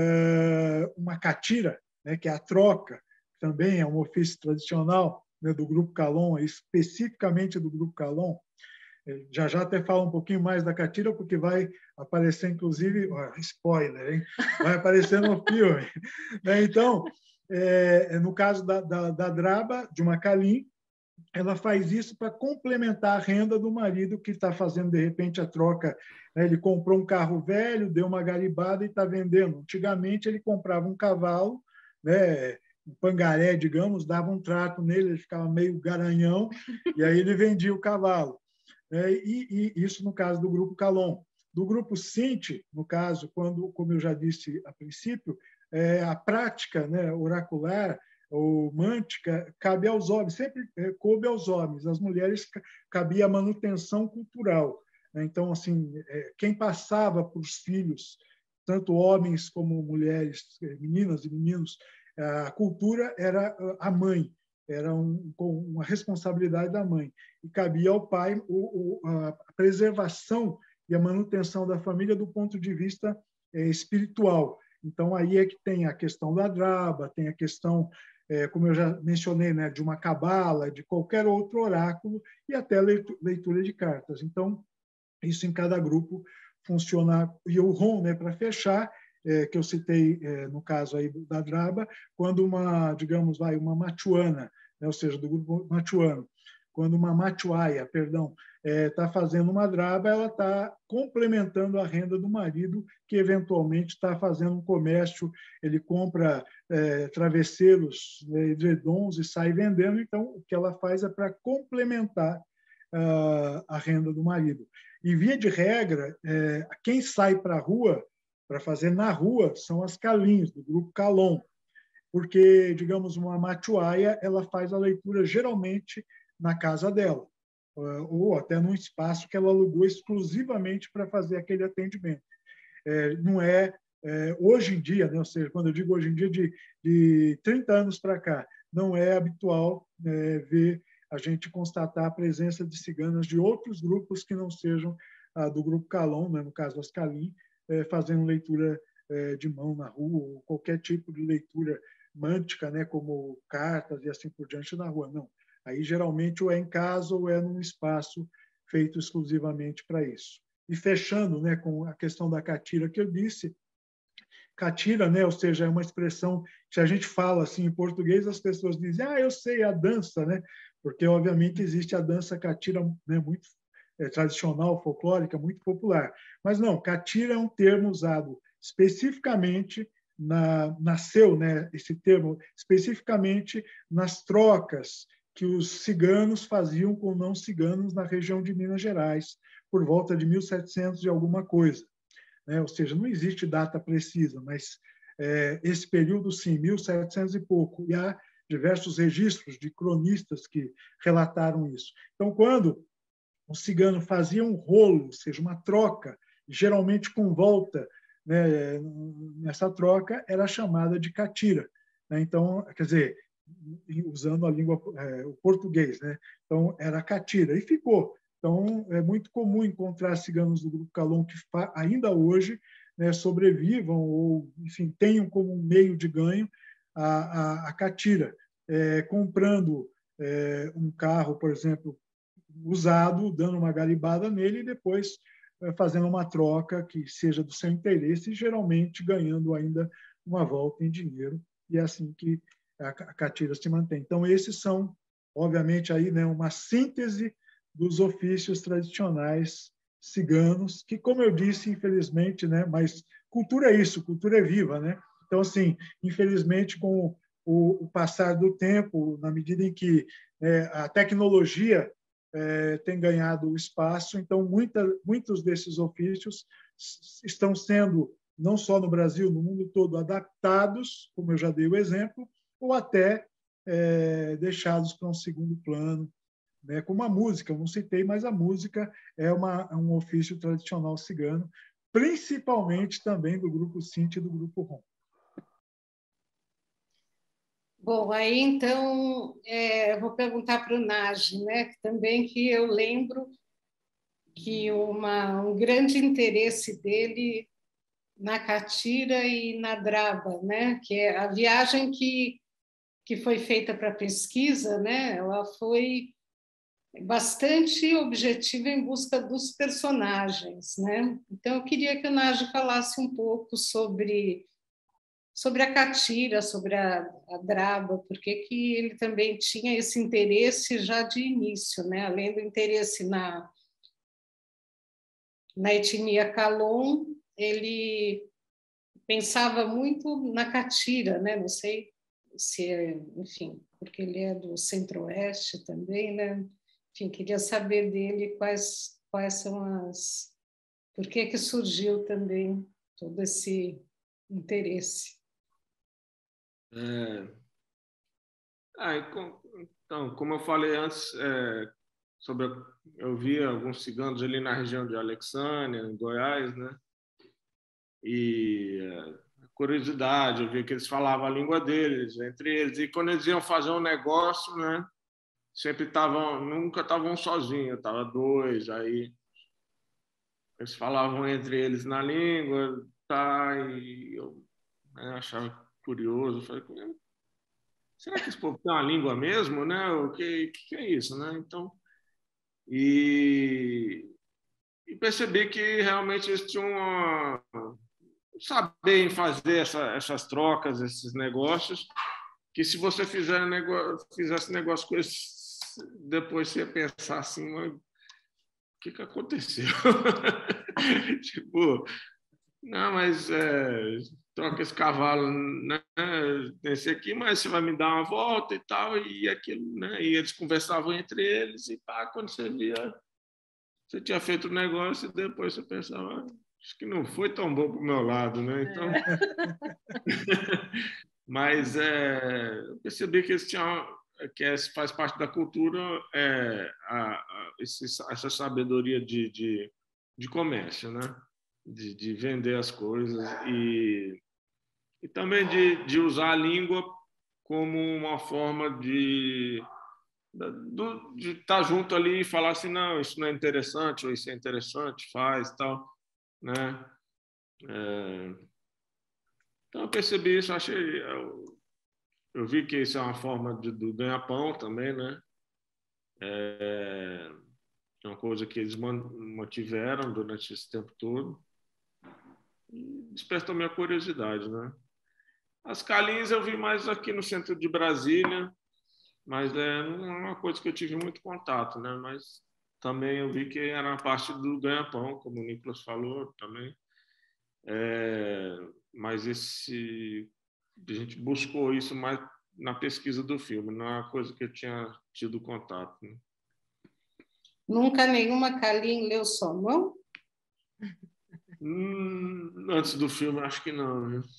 uma catira, né, que é a troca, também é um ofício tradicional, né, do grupo Kalon, especificamente do grupo Kalon. Já até falo um pouquinho mais da catira, porque vai aparecer, inclusive, spoiler, hein? Vai aparecer no filme. Então, no caso da draba, de uma Kalim, ela faz isso para complementar a renda do marido que está fazendo, de repente, a troca. Né? Ele comprou um carro velho, deu uma garibada e está vendendo. Antigamente, ele comprava um cavalo, né? Um pangaré, digamos, dava um trato nele, ele ficava meio garanhão, e aí ele vendia o cavalo. E isso no caso do grupo Kalon. Do grupo Sinti, no caso, quando, como eu já disse a princípio, a prática, né, oracular ou mântica cabe aos homens, sempre coube aos homens. As mulheres cabia a manutenção cultural. Então, assim, quem passava para os filhos, tanto homens como mulheres, meninas e meninos, a cultura era a mãe, era uma responsabilidade da mãe. E cabia ao pai a preservação e a manutenção da família do ponto de vista espiritual. Então, aí é que tem a questão da draba, tem a questão, como eu já mencionei, né, de uma cabala, de qualquer outro oráculo e até leitura de cartas. Então, isso em cada grupo funciona. E o Ron, né, para fechar, que eu citei no caso aí da draba, quando uma, digamos, uma machuana, né, ou seja, do grupo machuano, quando uma machuaia, perdão, está fazendo uma draba, ela está complementando a renda do marido, que eventualmente está fazendo um comércio, ele compra travesseiros, edredons e sai vendendo, então o que ela faz é para complementar a renda do marido. E, via de regra, quem sai para a rua, para fazer na rua, são as Kalins, do grupo Kalon, porque, digamos, uma machuaia, ela faz a leitura geralmente na casa dela, ou até num espaço que ela alugou exclusivamente para fazer aquele atendimento. Não hoje em dia, né, ou seja, quando eu digo hoje em dia, de 30 anos para cá, não é habitual ver a gente constatar a presença de ciganas de outros grupos que não sejam do grupo Kalon, né, no caso das Kalim, fazendo leitura de mão na rua, ou qualquer tipo de leitura mântica, né, como cartas e assim por diante na rua. Não. Aí, geralmente, ou é em casa ou é num espaço feito exclusivamente para isso. E fechando, né, com a questão da catira que eu disse, catira, né, ou seja, é uma expressão que, se a gente fala assim em português, as pessoas dizem, eu sei, a dança, né? Porque, obviamente, existe a dança catira, né, muito tradicional, folclórica, muito popular. Mas não, catira é um termo usado especificamente, nasceu, né, esse termo especificamente nas trocas que os ciganos faziam com não ciganos na região de Minas Gerais, por volta de 1700 e alguma coisa. Né? Ou seja, não existe data precisa, mas esse período, sim, 1700 e pouco, e há diversos registros de cronistas que relataram isso. Então, quando o cigano fazia um rolo, ou seja, uma troca, geralmente com volta, né, nessa troca, era chamada de catira. Né? Então, quer dizer, usando a língua, o português, né? Então, era catira, e ficou. Então, é muito comum encontrar ciganos do grupo Kalon que ainda hoje, né, sobrevivam ou, enfim, tenham como um meio de ganho a catira, comprando um carro, por exemplo, usado, dando uma garibada nele e depois fazendo uma troca que seja do seu interesse e geralmente ganhando ainda uma volta em dinheiro. E é assim que a catira se mantém. Então, esses são, obviamente, aí, né, uma síntese dos ofícios tradicionais ciganos, que, como eu disse, infelizmente, né, mas cultura é isso, cultura é viva, né? Então, assim, infelizmente, com o passar do tempo, na medida em que a tecnologia tem ganhado espaço. Então, muitos desses ofícios estão sendo, não só no Brasil, no mundo todo, adaptados, como eu já dei o exemplo, ou até deixados para um segundo plano, né? Como a música, eu não citei, mas a música é um ofício tradicional cigano, principalmente também do grupo Sinti e do grupo Rom. Bom, aí então eu vou perguntar para o Nagy, né? Que eu lembro que um grande interesse dele na catira e na draba, né? Que é a viagem que foi feita para a pesquisa, né? Ela foi bastante objetiva em busca dos personagens, né? Então eu queria que o Nagy falasse um pouco sobre a catira, sobre a draba, porque que ele também tinha esse interesse já de início, né? Além do interesse na etnia Calon, ele pensava muito na catira, né? Não sei se enfim, porque ele é do Centro-Oeste também, né? Enfim, queria saber dele quais são por que surgiu também todo esse interesse. Então, como eu falei antes, eu vi alguns ciganos ali na região de Alexânia, em Goiás, né? E curiosidade, eu vi que eles falavam a língua deles, entre eles. E quando eles iam fazer um negócio, né? Nunca estavam sozinhos, estavam dois. Aí eles falavam entre eles na língua, tá? E eu achava curioso, falei, será que esse povo tem uma língua mesmo, né? O que é isso, né? Então, e percebi que realmente eles tinham saber em fazer essas trocas, esses negócios, que se você fizesse negócio com eles, depois você ia pensar assim, mas o que aconteceu? Tipo, não, mas troca esse cavalo, né, nesse aqui, mas você vai me dar uma volta e tal, e aquilo, né? E eles conversavam entre eles, e pá, quando você via, você tinha feito o negócio, e depois você pensava, acho que não foi tão bom para o meu lado, né? Então, mas eu percebi que eles tinham, que faz parte da cultura essa sabedoria de comércio, né? De vender as coisas e também de usar a língua como uma forma de estar junto ali e falar assim, não, isso não é interessante, ou isso é interessante, faz, tal, né? Então eu percebi isso, eu vi que isso é uma forma do ganha-pão também, né? É uma coisa que eles mantiveram durante esse tempo todo. E despertou minha curiosidade, né? As calins eu vi mais aqui no centro de Brasília, mas não é uma coisa que eu tive muito contato, né? Mas também eu vi que era parte do ganha-pão, como o Nicolas falou também. Mas a gente buscou isso mais na pesquisa do filme, não é uma coisa que eu tinha tido contato, né? Nunca nenhuma Calin leu sua mão? Antes do filme, acho que não, né?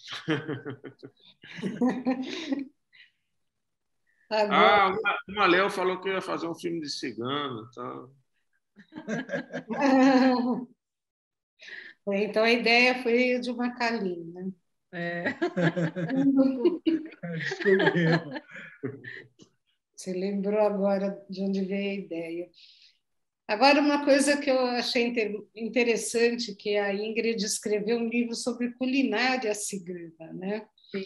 Agora... o Maléu falou que ia fazer um filme de cigano. Tá? Então a ideia foi de uma Calin, né? Desculpa. Você lembrou agora de onde veio a ideia. Agora, uma coisa que eu achei interessante, que a Ingrid escreveu um livro sobre culinária cigana, né? Sim.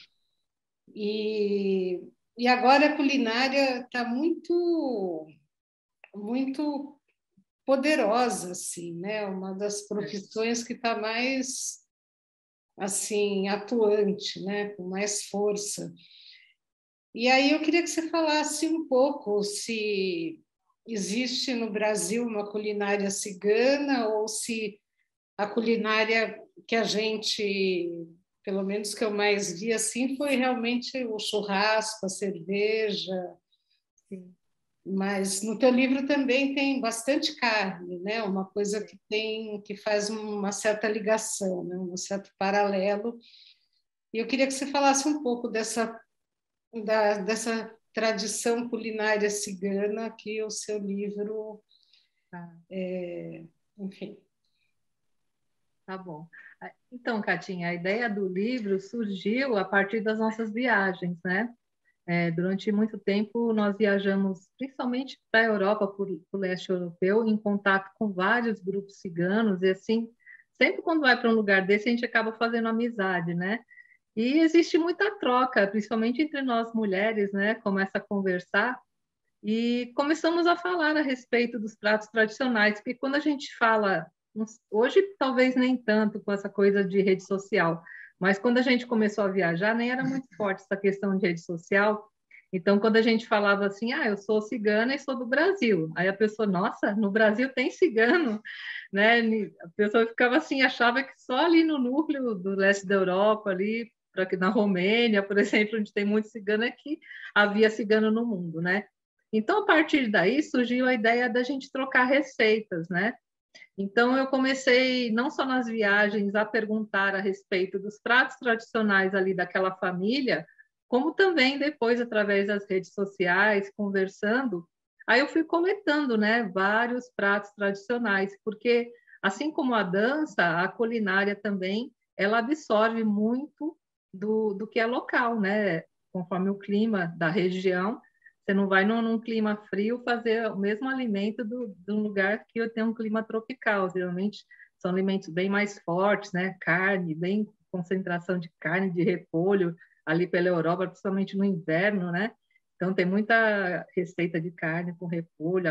E agora a culinária está muito, muito poderosa, assim, né? Uma das profissões que está mais assim atuante, né? Com mais força. E aí eu queria que você falasse um pouco se existe no Brasil uma culinária cigana ou se a culinária que a gente, pelo menos que eu mais vi assim, foi realmente o churrasco, a cerveja. Sim. Mas no teu livro também tem bastante carne, né? Uma coisa que faz uma certa ligação, né? Um certo paralelo. E eu queria que você falasse um pouco dessa tradição culinária cigana que o seu livro, Tá, enfim. tá bom. Então, Catinha, a ideia do livro surgiu a partir das nossas viagens, né? Durante muito tempo, nós viajamos principalmente para a Europa, por o leste europeu, em contato com vários grupos ciganos, e assim, sempre quando vai para um lugar desse, a gente acaba fazendo amizade, né? E existe muita troca, principalmente entre nós mulheres, né? Começa a conversar e começamos a falar a respeito dos pratos tradicionais, porque quando a gente fala, hoje talvez nem tanto com essa coisa de rede social, mas quando a gente começou a viajar, nem era muito forte essa questão de rede social. Então, quando a gente falava assim, eu sou cigana e sou do Brasil, aí a pessoa, nossa, no Brasil tem cigano, né? A pessoa ficava assim, achava que só ali no núcleo do leste da Europa, ali, na Romênia, por exemplo, onde tem muito cigano, é que havia cigano no mundo, né? Então, a partir daí, surgiu a ideia da gente trocar receitas, né? Então, eu comecei, não só nas viagens, a perguntar a respeito dos pratos tradicionais ali daquela família, como também depois, através das redes sociais, conversando, aí eu fui coletando, né, vários pratos tradicionais, porque, assim como a dança, a culinária também, ela absorve muito do que é local, né? Conforme o clima da região, você não vai num clima frio fazer o mesmo alimento de um lugar que tem um clima tropical. Geralmente são alimentos bem mais fortes, né? Carne, bem concentração de carne, de repolho, ali pela Europa, principalmente no inverno, né? Então tem muita receita de carne com repolho,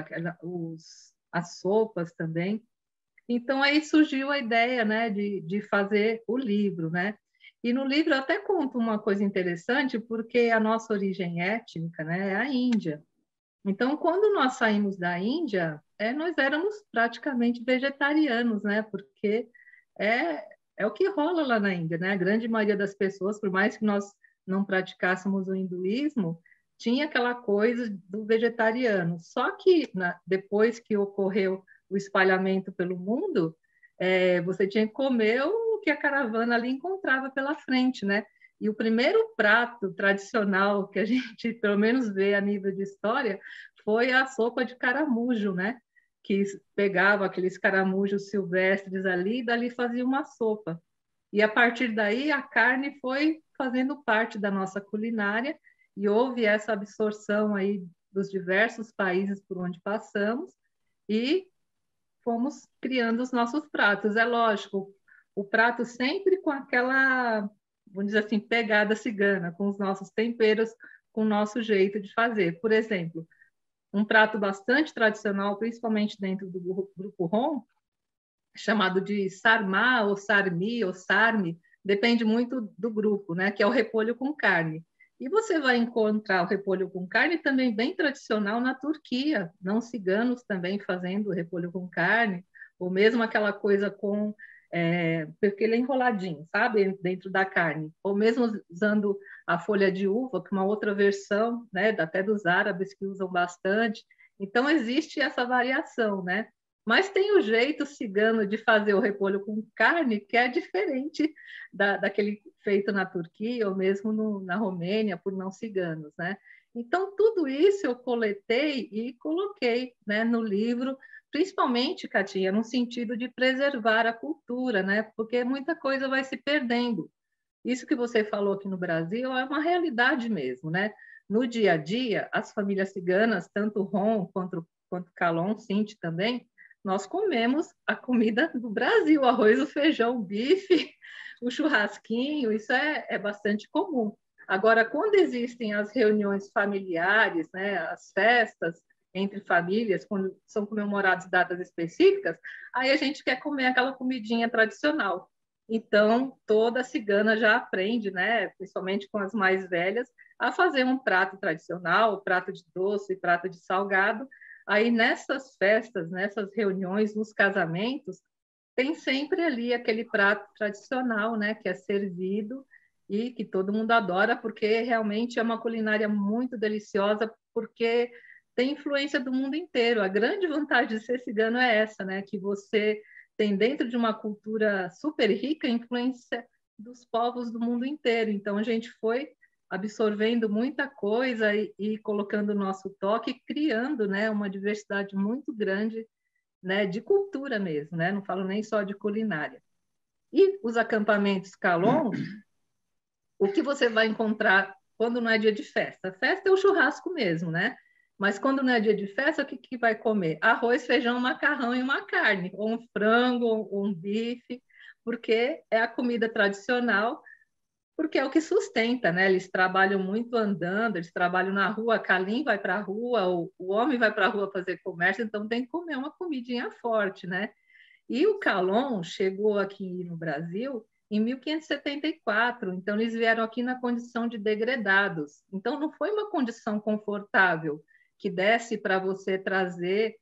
as sopas também. Então aí surgiu a ideia, né, de fazer o livro, né? E no livro eu até conto uma coisa interessante, porque a nossa origem étnica, né, é a Índia. Então, quando nós saímos da Índia, nós éramos praticamente vegetarianos, né? Porque é, é o que rola lá na Índia, né? A grande maioria das pessoas, por mais que nós não praticássemos o hinduísmo, tinha aquela coisa do vegetariano. Só que depois que ocorreu o espalhamento pelo mundo, você tinha que comer o que a caravana ali encontrava pela frente, né? E o primeiro prato tradicional que a gente, pelo menos, vê a nível de história foi a sopa de caramujo, né? Que pegava aqueles caramujos silvestres ali e dali fazia uma sopa. E a partir daí a carne foi fazendo parte da nossa culinária e houve essa absorção aí dos diversos países por onde passamos e fomos criando os nossos pratos. É lógico, o prato sempre com aquela, vamos dizer assim, pegada cigana, com os nossos temperos, com o nosso jeito de fazer. Por exemplo, um prato bastante tradicional, principalmente dentro do grupo Rom, chamado de sarmá, ou sarmi, ou sarmi, depende muito do grupo, né? Que é o repolho com carne. E você vai encontrar o repolho com carne também bem tradicional na Turquia, não ciganos também fazendo repolho com carne, ou mesmo aquela coisa com porque ele é enroladinho, sabe, dentro da carne, ou mesmo usando a folha de uva, que é uma outra versão, né, até dos árabes que usam bastante. Então existe essa variação, né? Mas tem o jeito cigano de fazer o repolho com carne que é diferente daquele feito na Turquia ou mesmo na Romênia por não ciganos, né? Então, tudo isso eu coletei e coloquei, né, no livro, principalmente, Katia, no sentido de preservar a cultura, né? Porque muita coisa vai se perdendo. Isso que você falou aqui no Brasil é uma realidade mesmo, né? No dia a dia, as famílias ciganas, tanto Rom quanto Calon, Sinti também, nós comemos a comida do Brasil, o arroz, o feijão, o bife, o churrasquinho, isso é bastante comum. Agora, quando existem as reuniões familiares, né, as festas entre famílias, quando são comemoradas datas específicas, aí a gente quer comer aquela comidinha tradicional. Então, toda cigana já aprende, né, principalmente com as mais velhas, a fazer um prato tradicional, prato de doce, prato de salgado. Aí, nessas festas, nessas reuniões, nos casamentos, tem sempre ali aquele prato tradicional, né, que é servido e que todo mundo adora, porque realmente é uma culinária muito deliciosa, porque tem influência do mundo inteiro. A grande vantagem de ser cigano é essa, né? Que você tem dentro de uma cultura super rica influência dos povos do mundo inteiro. Então a gente foi absorvendo muita coisa e colocando o nosso toque, criando, né, uma diversidade muito grande, né, de cultura mesmo, né? Não falo nem só de culinária. E os acampamentos Calon, o que você vai encontrar quando não é dia de festa? A festa é o churrasco mesmo, né? Mas quando não é dia de festa, o que vai comer? Arroz, feijão, macarrão e uma carne, ou um frango, ou um bife, porque é a comida tradicional, porque é o que sustenta, né? Eles trabalham muito andando, eles trabalham na rua, a Calim vai para a rua, o homem vai para a rua fazer comércio, então tem que comer uma comidinha forte, né? E o Calon chegou aqui no Brasil em 1574, então eles vieram aqui na condição de degredados. Então não foi uma condição confortável que desse para você trazer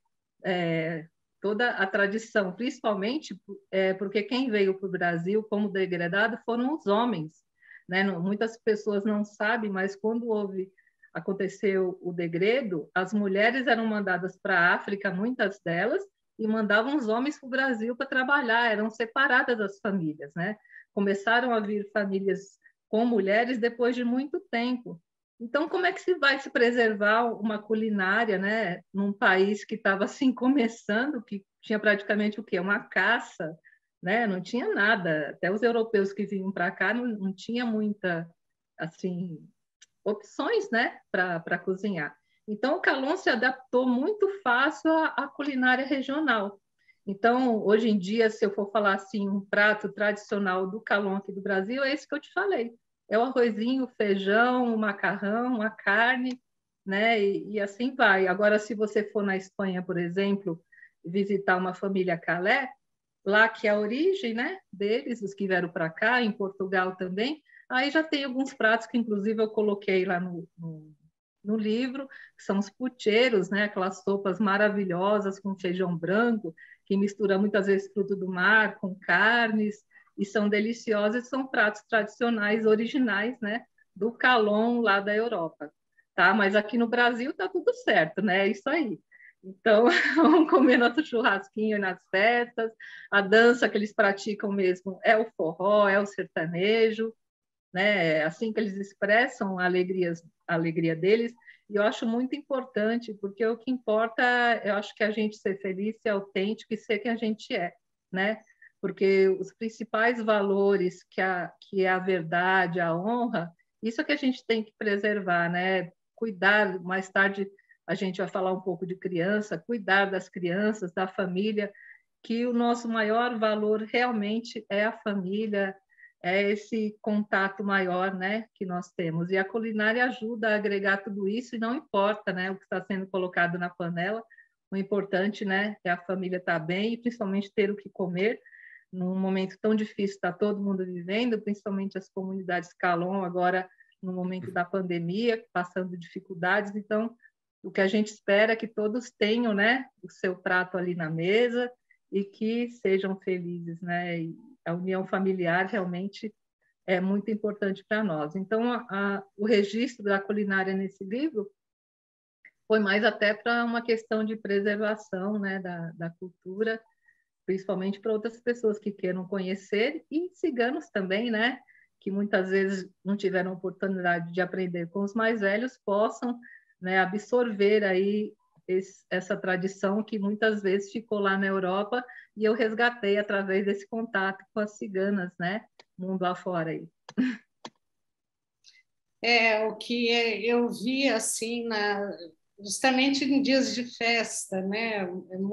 toda a tradição, principalmente porque quem veio para o Brasil como degradado foram os homens, né? Muitas pessoas não sabem, mas quando aconteceu o degredo, as mulheres eram mandadas para a África, muitas delas, e mandavam os homens para o Brasil para trabalhar, eram separadas as famílias, né? Começaram a vir famílias com mulheres depois de muito tempo. Então, como é que se vai se preservar uma culinária, né, num país que estava assim começando, que tinha praticamente o quê? Uma caça, né? Não tinha nada. Até os europeus que vinham para cá não tinha muita assim opções, né, para cozinhar. Então, o Calon se adaptou muito fácil à culinária regional. Então, hoje em dia, se eu for falar assim, um prato tradicional do Calon aqui do Brasil, é esse que eu te falei. É o arrozinho, o feijão, o macarrão, a carne, né? E assim vai. Agora, se você for na Espanha, por exemplo, visitar uma família Calé, lá que é a origem, né, deles, os que vieram para cá, em Portugal também, aí já tem alguns pratos que, inclusive, eu coloquei lá no livro, que são os pucheiros, né? Aquelas sopas maravilhosas com feijão branco, que mistura muitas vezes fruto do mar com carnes, e são deliciosos, são pratos tradicionais, originais, né? Do Calon lá da Europa, tá? Mas aqui no Brasil tá tudo certo, né? É isso aí. Então, vamos comer nosso churrasquinho nas festas, a dança que eles praticam mesmo é o forró, é o sertanejo, né? É assim que eles expressam a alegria deles, e eu acho muito importante, porque o que importa, eu acho que a gente ser feliz, ser autêntico e ser quem a gente é, né? Porque os principais valores que é a verdade, a honra, isso é que a gente tem que preservar, né? Cuidar, mais tarde a gente vai falar um pouco de criança, cuidar das crianças, da família, que o nosso maior valor realmente é a família, é esse contato maior, né, que nós temos. E a culinária ajuda a agregar tudo isso, e não importa, né, o que está sendo colocado na panela, o importante, né, é a família estar bem e principalmente ter o que comer num momento tão difícil, está todo mundo vivendo, principalmente as comunidades Calon, agora no momento da pandemia, passando dificuldades. Então, o que a gente espera é que todos tenham, né, o seu prato ali na mesa e que sejam felizes, né? E a união familiar realmente é muito importante para nós. Então, o registro da culinária nesse livro foi mais até para uma questão de preservação, né, da cultura, principalmente para outras pessoas que queiram conhecer, e ciganos também, né, que muitas vezes não tiveram oportunidade de aprender com os mais velhos, possam, né, absorver aí essa tradição que muitas vezes ficou lá na Europa, e eu resgatei através desse contato com as ciganas, né, mundo afora aí. O que eu vi assim justamente em dias de festa, né,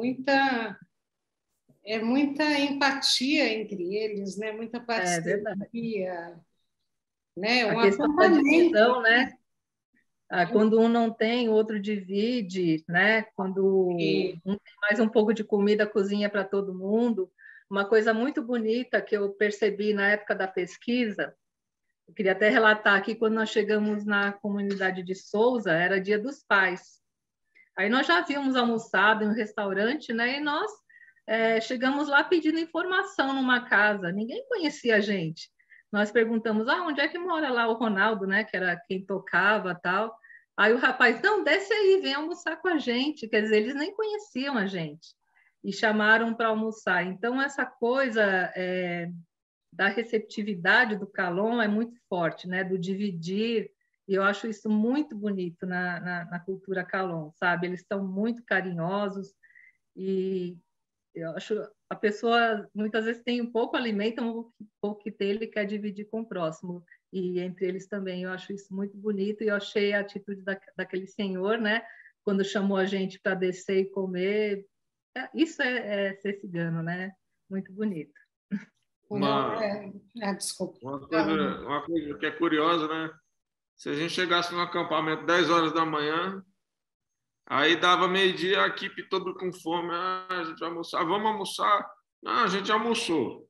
é muita empatia entre eles, né, muita parceria, né, a questão da divisão, né? Quando um não tem, o outro divide, né? Quando um tem mais um pouco de comida, cozinha para todo mundo. Uma coisa muito bonita que eu percebi na época da pesquisa, eu queria até relatar aqui, quando nós chegamos na comunidade de Souza, era Dia dos Pais. Aí nós já havíamos almoçado em um restaurante, né? E nós chegamos lá pedindo informação numa casa. Ninguém conhecia a gente. Nós perguntamos, onde é que mora lá o Ronaldo, né? Que era quem tocava, tal. Aí o rapaz, não, desce aí, vem almoçar com a gente. Quer dizer, eles nem conheciam a gente e chamaram para almoçar. Então, essa coisa da receptividade do Calon é muito forte, né? Do dividir, e eu acho isso muito bonito na cultura Calon, sabe? Eles são muito carinhosos e eu acho a pessoa muitas vezes tem um pouco alimento, um pouco que tem, ele quer dividir com o próximo, e entre eles também. Eu acho isso muito bonito e eu achei a atitude daquele senhor, né? Quando chamou a gente para descer e comer. Isso é ser cigano, né? Muito bonito. Desculpa. Uma coisa que é curiosa, né? Se a gente chegasse no acampamento 10 horas da manhã, aí dava meio-dia, a equipe toda com fome, a gente vai almoçar, vamos almoçar. Não, a gente almoçou.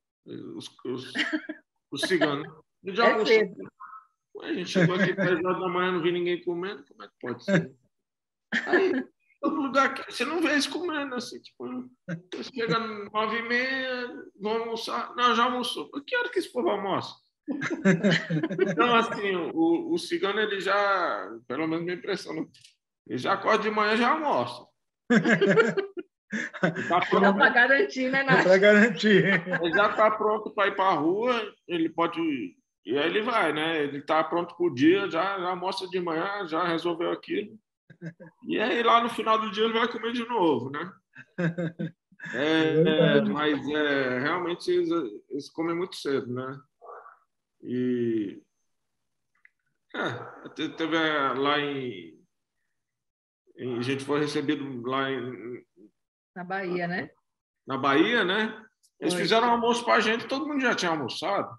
Os ciganos. A gente almoçou. Cedo. A gente chegou aqui 10 horas da manhã, não vi ninguém comendo, como é que pode ser? Aí, todo lugar que você não vê eles comendo, assim, tipo, você chega 9h30, vão almoçar. Não, já almoçou. Que hora que esse povo almoça? Então, assim, o cigano, ele já, pelo menos minha impressão, ele já acorda de manhã e já almoça. Tá para garantir, né, Nath? Para garantir. Ele já está pronto para ir para a rua, ele pode ir. E aí ele vai, né? Ele está pronto para o dia, já almoça de manhã, já resolveu aquilo. E aí lá no final do dia ele vai comer de novo, né? Mas realmente eles comem muito cedo, né? E teve lá a gente foi recebido lá na Bahia, né? Na Bahia, né? Eles fizeram um almoço para a gente, todo mundo já tinha almoçado.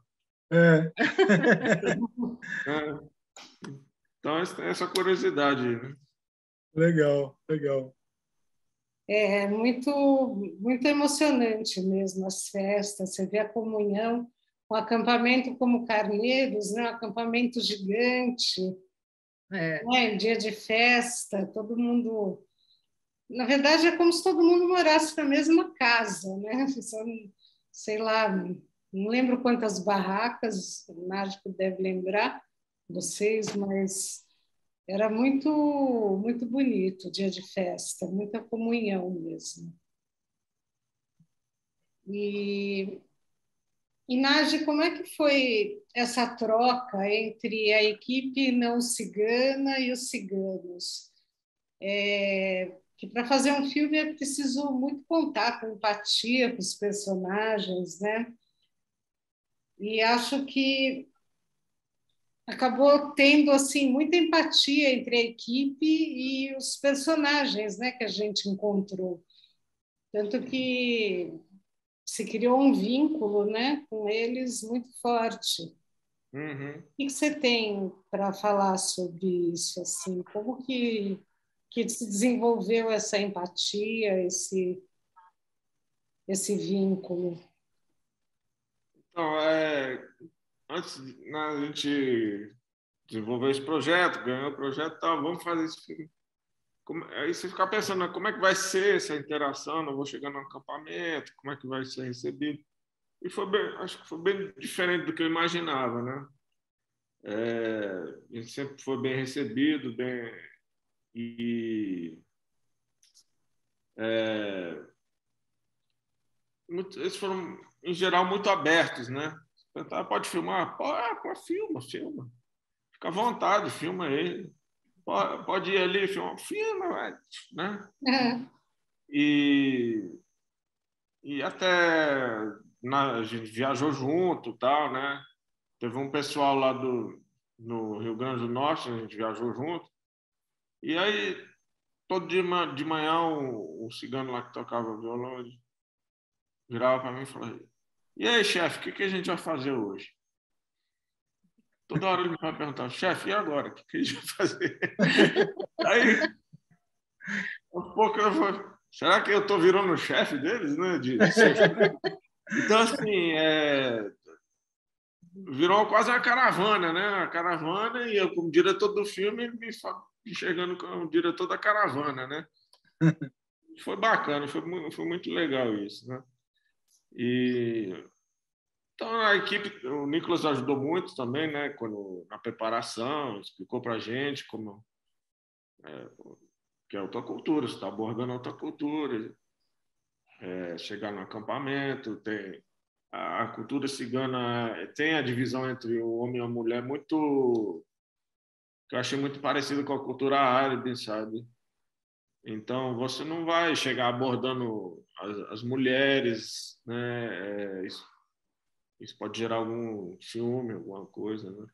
Então, essa curiosidade, né? Legal, legal. É muito, muito emocionante mesmo as festas, você vê a comunhão, um acampamento como Carneiros, né? Um acampamento gigante, né? Dia de festa, todo mundo... Na verdade, é como se todo mundo morasse na mesma casa, né? São, sei lá, não lembro quantas barracas, o Mágico deve lembrar, vocês, mas era muito, muito bonito o dia de festa, muita comunhão mesmo. E Nádia, como é que foi essa troca entre a equipe não cigana e os ciganos? Que para fazer um filme é preciso muito contar com empatia com os personagens, né? E acho que acabou tendo assim muita empatia entre a equipe e os personagens, né, que a gente encontrou, tanto que se criou um vínculo, né, com eles muito forte. Uhum. O que você tem para falar sobre isso, assim? Como que se desenvolveu essa empatia, esse vínculo? Então, antes a gente desenvolver esse projeto, ganhar o projeto, tá, vamos fazer esse filme. Aí você fica pensando, como é que vai ser essa interação? Eu vou chegar no acampamento, como é que vai ser recebido? E acho que foi bem diferente do que eu imaginava, né? A gente sempre foi bem recebido, eles foram, em geral, muito abertos, né? Pode filmar? Pode, filma. Fica à vontade, filma aí. Pode ir ali, filma, né? E até a gente viajou junto, tal, né? Teve um pessoal lá no Rio Grande do Norte, a gente viajou junto. E aí, todo dia de manhã, o cigano lá que tocava violão, ele virava para mim e falava: e aí, chefe, o que a gente vai fazer hoje? Toda hora ele me vai perguntar: chefe, e agora? O que a gente vai fazer? Aí, um pouco eu falei: será que eu estou virando o chefe deles, né? Então, assim, virou quase uma caravana, né? A caravana, e eu, como diretor do filme, me enxergando como diretor da caravana, né? Foi bacana, foi muito legal isso, né? Então a equipe, o Nicolas ajudou muito também, né? Na preparação, explicou para a gente como que é outra cultura, você está abordando outra cultura. Chegar no acampamento, tem a cultura cigana, tem a divisão entre o homem e a mulher muito, que eu achei muito parecido com a cultura árabe, sabe? Então, você não vai chegar abordando as mulheres, né? Isso pode gerar algum ciúme, alguma coisa, né?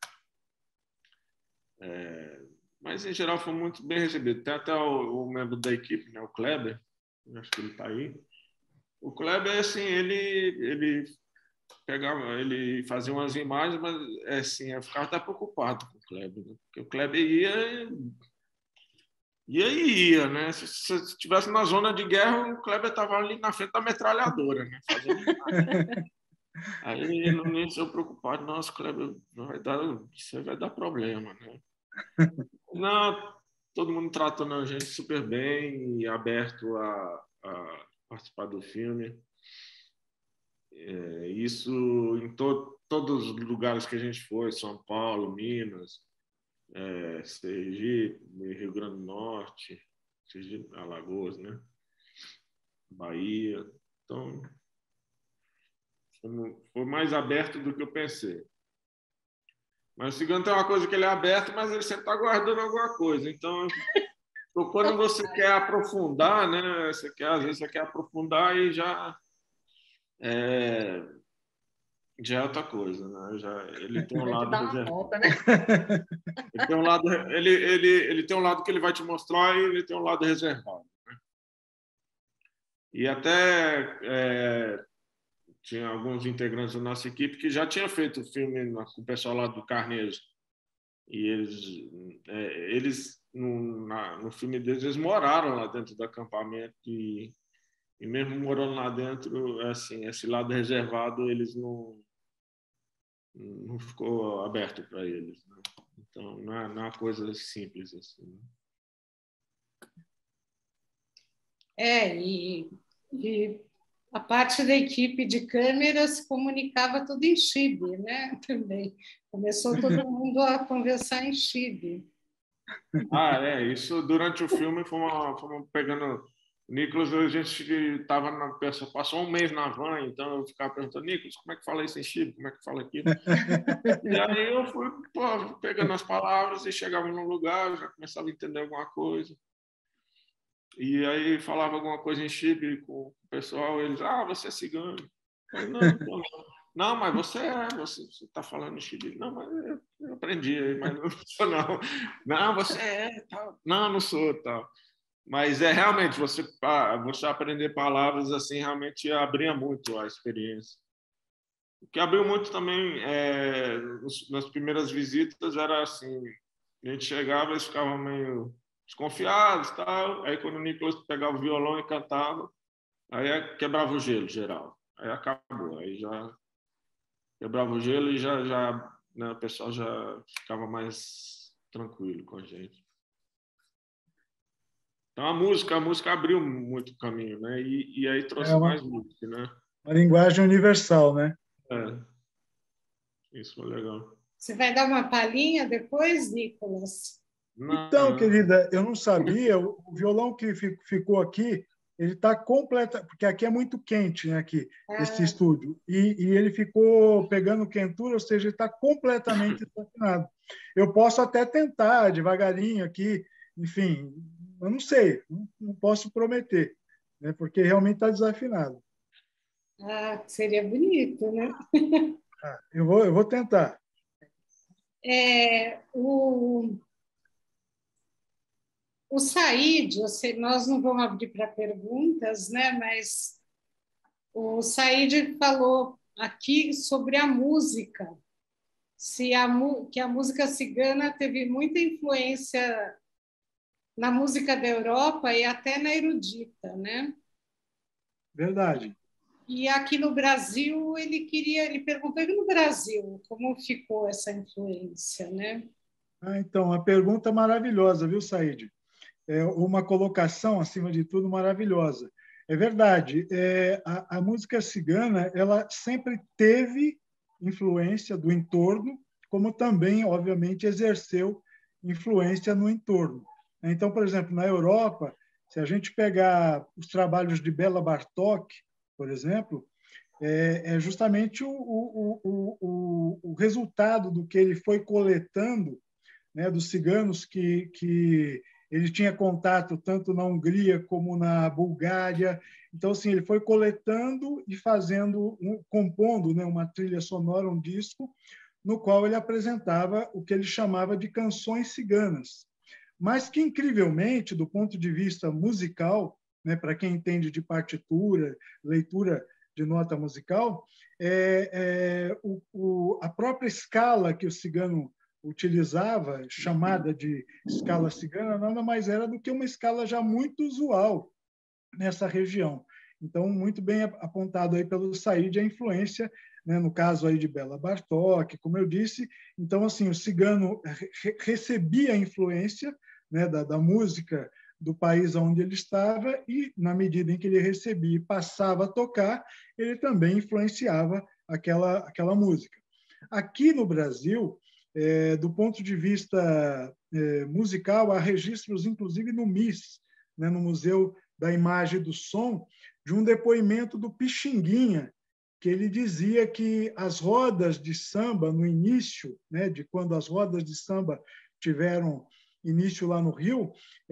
Mas, em geral, foi muito bem recebido. Tem até o membro da equipe, né? O Kleber, acho que ele está aí. O Kleber, assim, ele fazia umas imagens, mas, assim, eu ficava até preocupado com o Kleber, né? Porque o Kleber ia, né? Se estivesse na zona de guerra, o Kleber estava ali na frente da metralhadora, né? Aí, no início, eu preocupado, nossa, Kleber, isso vai dar problema, né? Não, todo mundo tratando a gente super bem e aberto a participar do filme. Isso em todos os lugares que a gente foi, São Paulo, Minas, Sergipe, Rio Grande do Norte, Sergipe, Alagoas, né? Bahia. Então, foi mais aberto do que eu pensei. Mas o cigano tem uma coisa que ele é aberto, mas ele sempre está guardando alguma coisa. Então, quando você quer aprofundar, né? Às vezes você quer aprofundar e já é outra coisa, né? Ele tem um lado reservado. Né? Ele tem um lado, ele tem um lado que ele vai te mostrar e ele tem um lado reservado, né? E até tinha alguns integrantes da nossa equipe que já tinham feito o filme com o pessoal lá do Carneiro. E eles no filme deles, eles moraram lá dentro do acampamento e mesmo morando lá dentro, assim, esse lado reservado, eles não ficou aberto para eles, né? Então, não é uma coisa simples assim. E a parte da equipe de câmeras comunicava tudo em Chibi, né? Também. Começou todo mundo a conversar em Chibi. Isso durante o filme fomos pegando. Nicolas, a gente estava passou um mês na van, então eu ficava perguntando, Nicolas, como é que fala isso em Chibi? Como é que fala aquilo? E aí eu fui pegando as palavras e chegava num lugar, já começava a entender alguma coisa. E aí falava alguma coisa em Chibi com o pessoal, eles, você é cigano. Eu falei, não, mas você está falando em Chibi. Não, mas eu aprendi, mas não sou não. Não, você é, tal. Não sou, tal. Mas realmente, você aprender palavras assim, realmente abria muito a experiência. O que abriu muito também, nas primeiras visitas, era assim, a gente chegava, eles ficavam meio desconfiados, tal. Aí quando o Nicolas pegava o violão e cantava, aí quebrava o gelo geral. Aí acabou, aí já quebrava o gelo e já né, o pessoal já ficava mais tranquilo com a gente. Então a música abriu muito caminho, né? E aí trouxe mais música, né? Uma linguagem universal, né? Isso foi legal. Você vai dar uma palhinha depois, Nicolas? Então, querida, eu não sabia, o violão que ficou aqui, ele está completo, porque aqui é muito quente, né, aqui, esse estúdio, e ele ficou pegando quentura, ou seja, ele está completamente desafinado. Eu posso até tentar devagarinho aqui, enfim, eu não sei, não posso prometer, né, porque realmente está desafinado. Seria bonito, né? Eu vou tentar. O Said, nós não vamos abrir para perguntas, né? Mas o Said falou aqui sobre a música, que a música cigana teve muita influência na música da Europa e até na erudita, né? Verdade. E aqui no Brasil, ele perguntou, e no Brasil, como ficou essa influência, né? Então, uma pergunta maravilhosa, viu, Said? Uma colocação, acima de tudo, maravilhosa. É verdade, a música cigana ela sempre teve influência do entorno, como também, obviamente, exerceu influência no entorno. Então, por exemplo, na Europa, se a gente pegar os trabalhos de Béla Bartók, por exemplo, é justamente o resultado do que ele foi coletando, né, dos ciganos que ele tinha contato tanto na Hungria como na Bulgária. Então, assim, ele foi coletando e fazendo, compondo, né, uma trilha sonora, um disco, no qual ele apresentava o que ele chamava de canções ciganas. Mas que, incrivelmente, do ponto de vista musical, né, para quem entende de partitura, leitura de nota musical, a própria escala que o cigano utilizava, chamada de escala cigana, nada mais era do que uma escala já muito usual nessa região. Então, muito bem apontado aí pelo Said a influência, né, no caso aí de Béla Bartók, como eu disse. Então, assim, o cigano recebia a influência, né, da música do país onde ele estava e, na medida em que ele recebia e passava a tocar, ele também influenciava aquela música. Aqui no Brasil, do ponto de vista musical, há registros, inclusive no MIS, né, no Museu da Imagem e do Som, de um depoimento do Pixinguinha, que ele dizia que as rodas de samba, no início, né, de quando as rodas de samba tiveram início lá no Rio,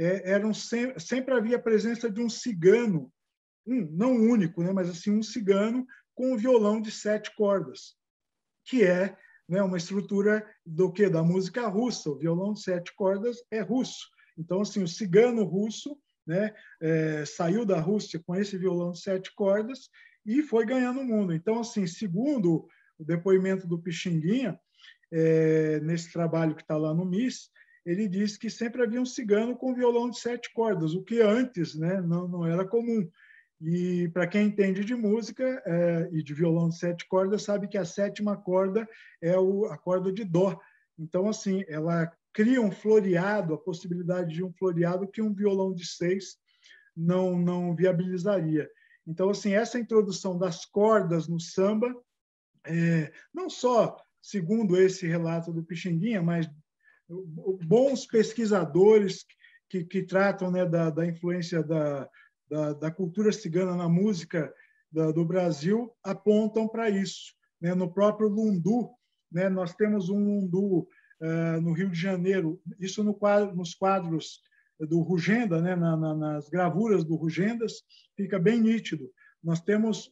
sempre havia a presença de um cigano, não único, né, mas assim, um cigano com um violão de 7 cordas, que é, né, uma estrutura da música russa. O violão de 7 cordas é russo. Então, assim, o cigano russo, né, saiu da Rússia com esse violão de 7 cordas e foi ganhando o mundo. Então, assim, segundo o depoimento do Pixinguinha, nesse trabalho que está lá no MIS, ele disse que sempre havia um cigano com violão de 7 cordas, o que antes, né, não era comum. E para quem entende de música e de violão de 7 cordas, sabe que a 7ª corda é a corda de dó. Então, assim, ela cria um floreado, a possibilidade de um floreado que um violão de 6 não viabilizaria. Então, assim, essa introdução das cordas no samba, não só segundo esse relato do Pixinguinha, mas bons pesquisadores que tratam, né, da influência da cultura cigana na música do Brasil apontam para isso. Né? No próprio lundu, né, nós temos um lundu no Rio de Janeiro, isso nos quadros do Rugenda, né, nas gravuras do Rugendas, fica bem nítido. Nós temos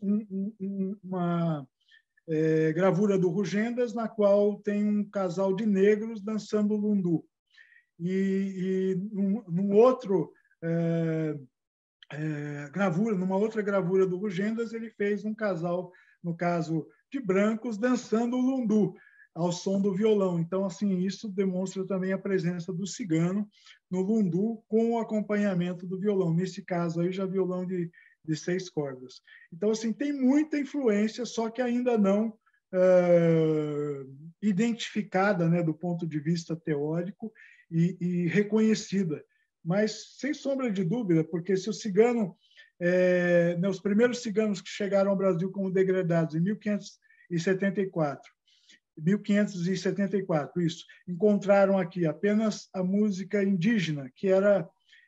uma gravura do Rugendas, na qual tem um casal de negros dançando lundu. E numa outra gravura do Rugendas, ele fez um casal, no caso de brancos, dançando o lundu ao som do violão. Então, assim, isso demonstra também a presença do cigano no lundu com o acompanhamento do violão. Nesse caso aí, já violão de 6 cordas. Então, assim, tem muita influência, só que ainda não identificada, né, do ponto de vista teórico e reconhecida. Mas, sem sombra de dúvida, porque se o cigano, os primeiros ciganos que chegaram ao Brasil como degredados em 1574, isso, encontraram aqui apenas a música indígena, que era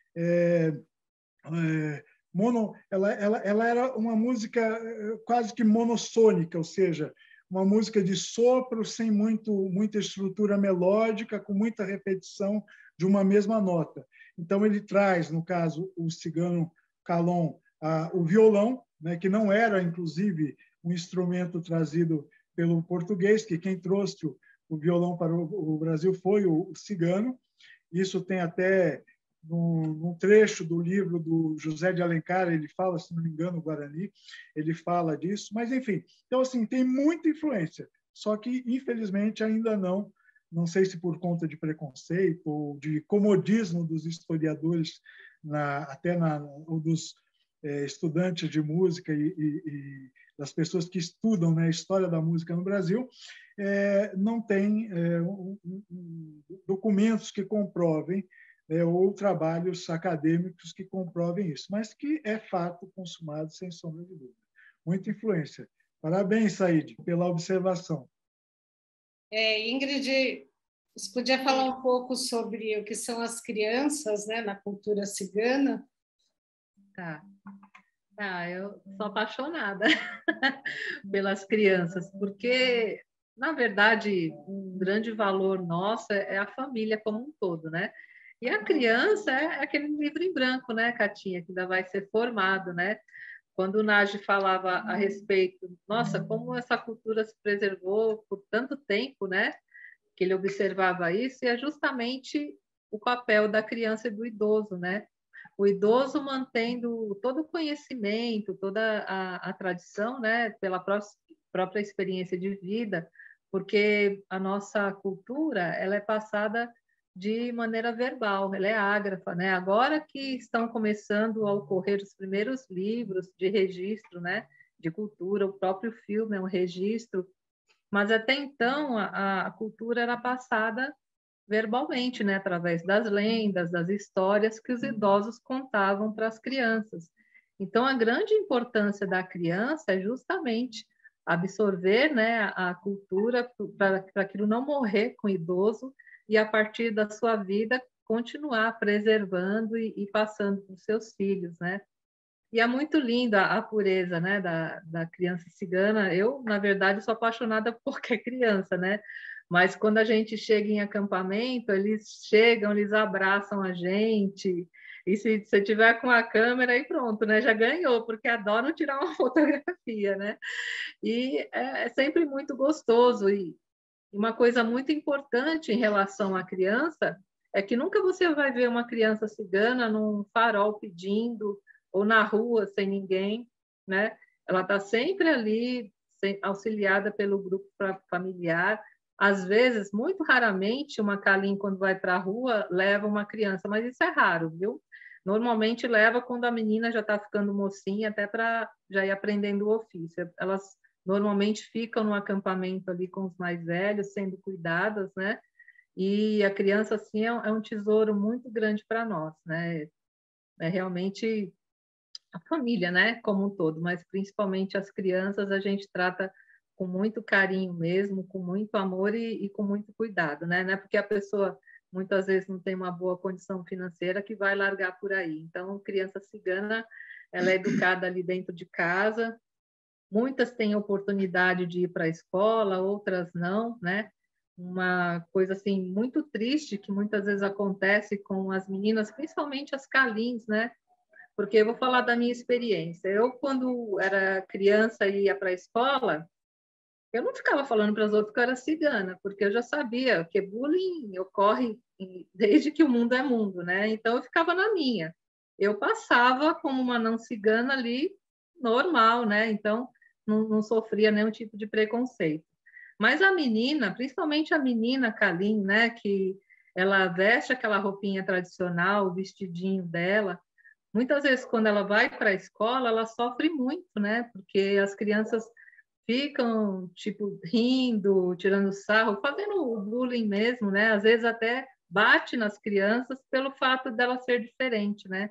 ela era uma música quase que monossônica, ou seja, uma música de sopro sem muita estrutura melódica, com muita repetição de uma mesma nota. Então, ele traz, no caso, o cigano Calon, o violão, né, que não era, inclusive, um instrumento trazido pelo português, que quem trouxe o violão para o Brasil foi o cigano. Isso tem até num trecho do livro do José de Alencar, ele fala, se não me engano, o Guarani, ele fala disso. Mas, enfim, então, assim, tem muita influência, só que, infelizmente, ainda não sei se por conta de preconceito ou de comodismo dos historiadores, ou dos estudantes de música e das pessoas que estudam, né, a história da música no Brasil, não tem documentos que comprovem ou trabalhos acadêmicos que comprovem isso, mas que é fato consumado, sem sombra de dúvida. Muita influência. Parabéns, Said, pela observação. Ingrid, Você podia falar um pouco sobre o que são as crianças, né, na cultura cigana? Tá. Eu sou apaixonada pelas crianças, porque, na verdade, um grande valor nosso é a família como um todo, né? E a criança é aquele livro em branco, né, Catinha, que ainda vai ser formado, né? Quando o Nagy falava a respeito, nossa, como essa cultura se preservou por tanto tempo, né? Que ele observava isso, e é justamente o papel da criança e do idoso, né? O idoso mantendo todo o conhecimento, toda a tradição, né? Pela própria experiência de vida, porque a nossa cultura ela é passada de maneira verbal, ela é ágrafa, né? Agora que estão começando a ocorrer os primeiros livros de registro, né? De cultura, o próprio filme é um registro, mas até então a cultura era passada verbalmente, né? Através das lendas, das histórias que os idosos contavam para as crianças. Então, a grande importância da criança é justamente absorver, né, a cultura para aquilo não morrer com o idoso e, a partir da sua vida, continuar preservando e passando para os seus filhos, né? E é muito linda a pureza, né, da criança cigana. Eu, na verdade, sou apaixonada por qualquer criança, né? Mas quando a gente chega em acampamento, eles chegam, eles abraçam a gente. E se você tiver com a câmera, aí pronto, né? Já ganhou, porque adoram tirar uma fotografia, né? E é sempre muito gostoso. E uma coisa muito importante em relação à criança é que nunca você vai ver uma criança cigana num farol pedindo ou na rua sem ninguém, né? Ela está sempre ali, auxiliada pelo grupo familiar. Às vezes, muito raramente, uma Calim, quando vai para a rua, leva uma criança, mas isso é raro, viu? Normalmente leva quando a menina já está ficando mocinha, até para já ir aprendendo o ofício. Elas normalmente ficam no acampamento ali com os mais velhos, sendo cuidadas, né? E a criança, assim, é um tesouro muito grande para nós, né? É realmente a família, né, como um todo, mas principalmente as crianças a gente trata com muito carinho mesmo, com muito amor e com muito cuidado, né? Não é porque a pessoa muitas vezes não tem uma boa condição financeira que vai largar por aí. Então, criança cigana, ela é educada ali dentro de casa. Muitas têm oportunidade de ir para a escola, outras não, né? Uma coisa assim muito triste que muitas vezes acontece com as meninas, principalmente as Calins, né? Porque eu vou falar da minha experiência. Eu, quando era criança e ia para a escola, eu não ficava falando para as outras que eu era cigana, porque eu já sabia que bullying ocorre desde que o mundo é mundo, né? Então, eu ficava na minha. Eu passava como uma não cigana ali, normal, né? Então, não sofria nenhum tipo de preconceito. Mas a menina, principalmente a menina Calim, né? Que ela veste aquela roupinha tradicional, o vestidinho dela. Muitas vezes, quando ela vai para a escola, ela sofre muito, né? Porque as crianças ficam, tipo, rindo, tirando sarro, fazendo o bullying mesmo, né? Às vezes até bate nas crianças pelo fato dela ser diferente, né?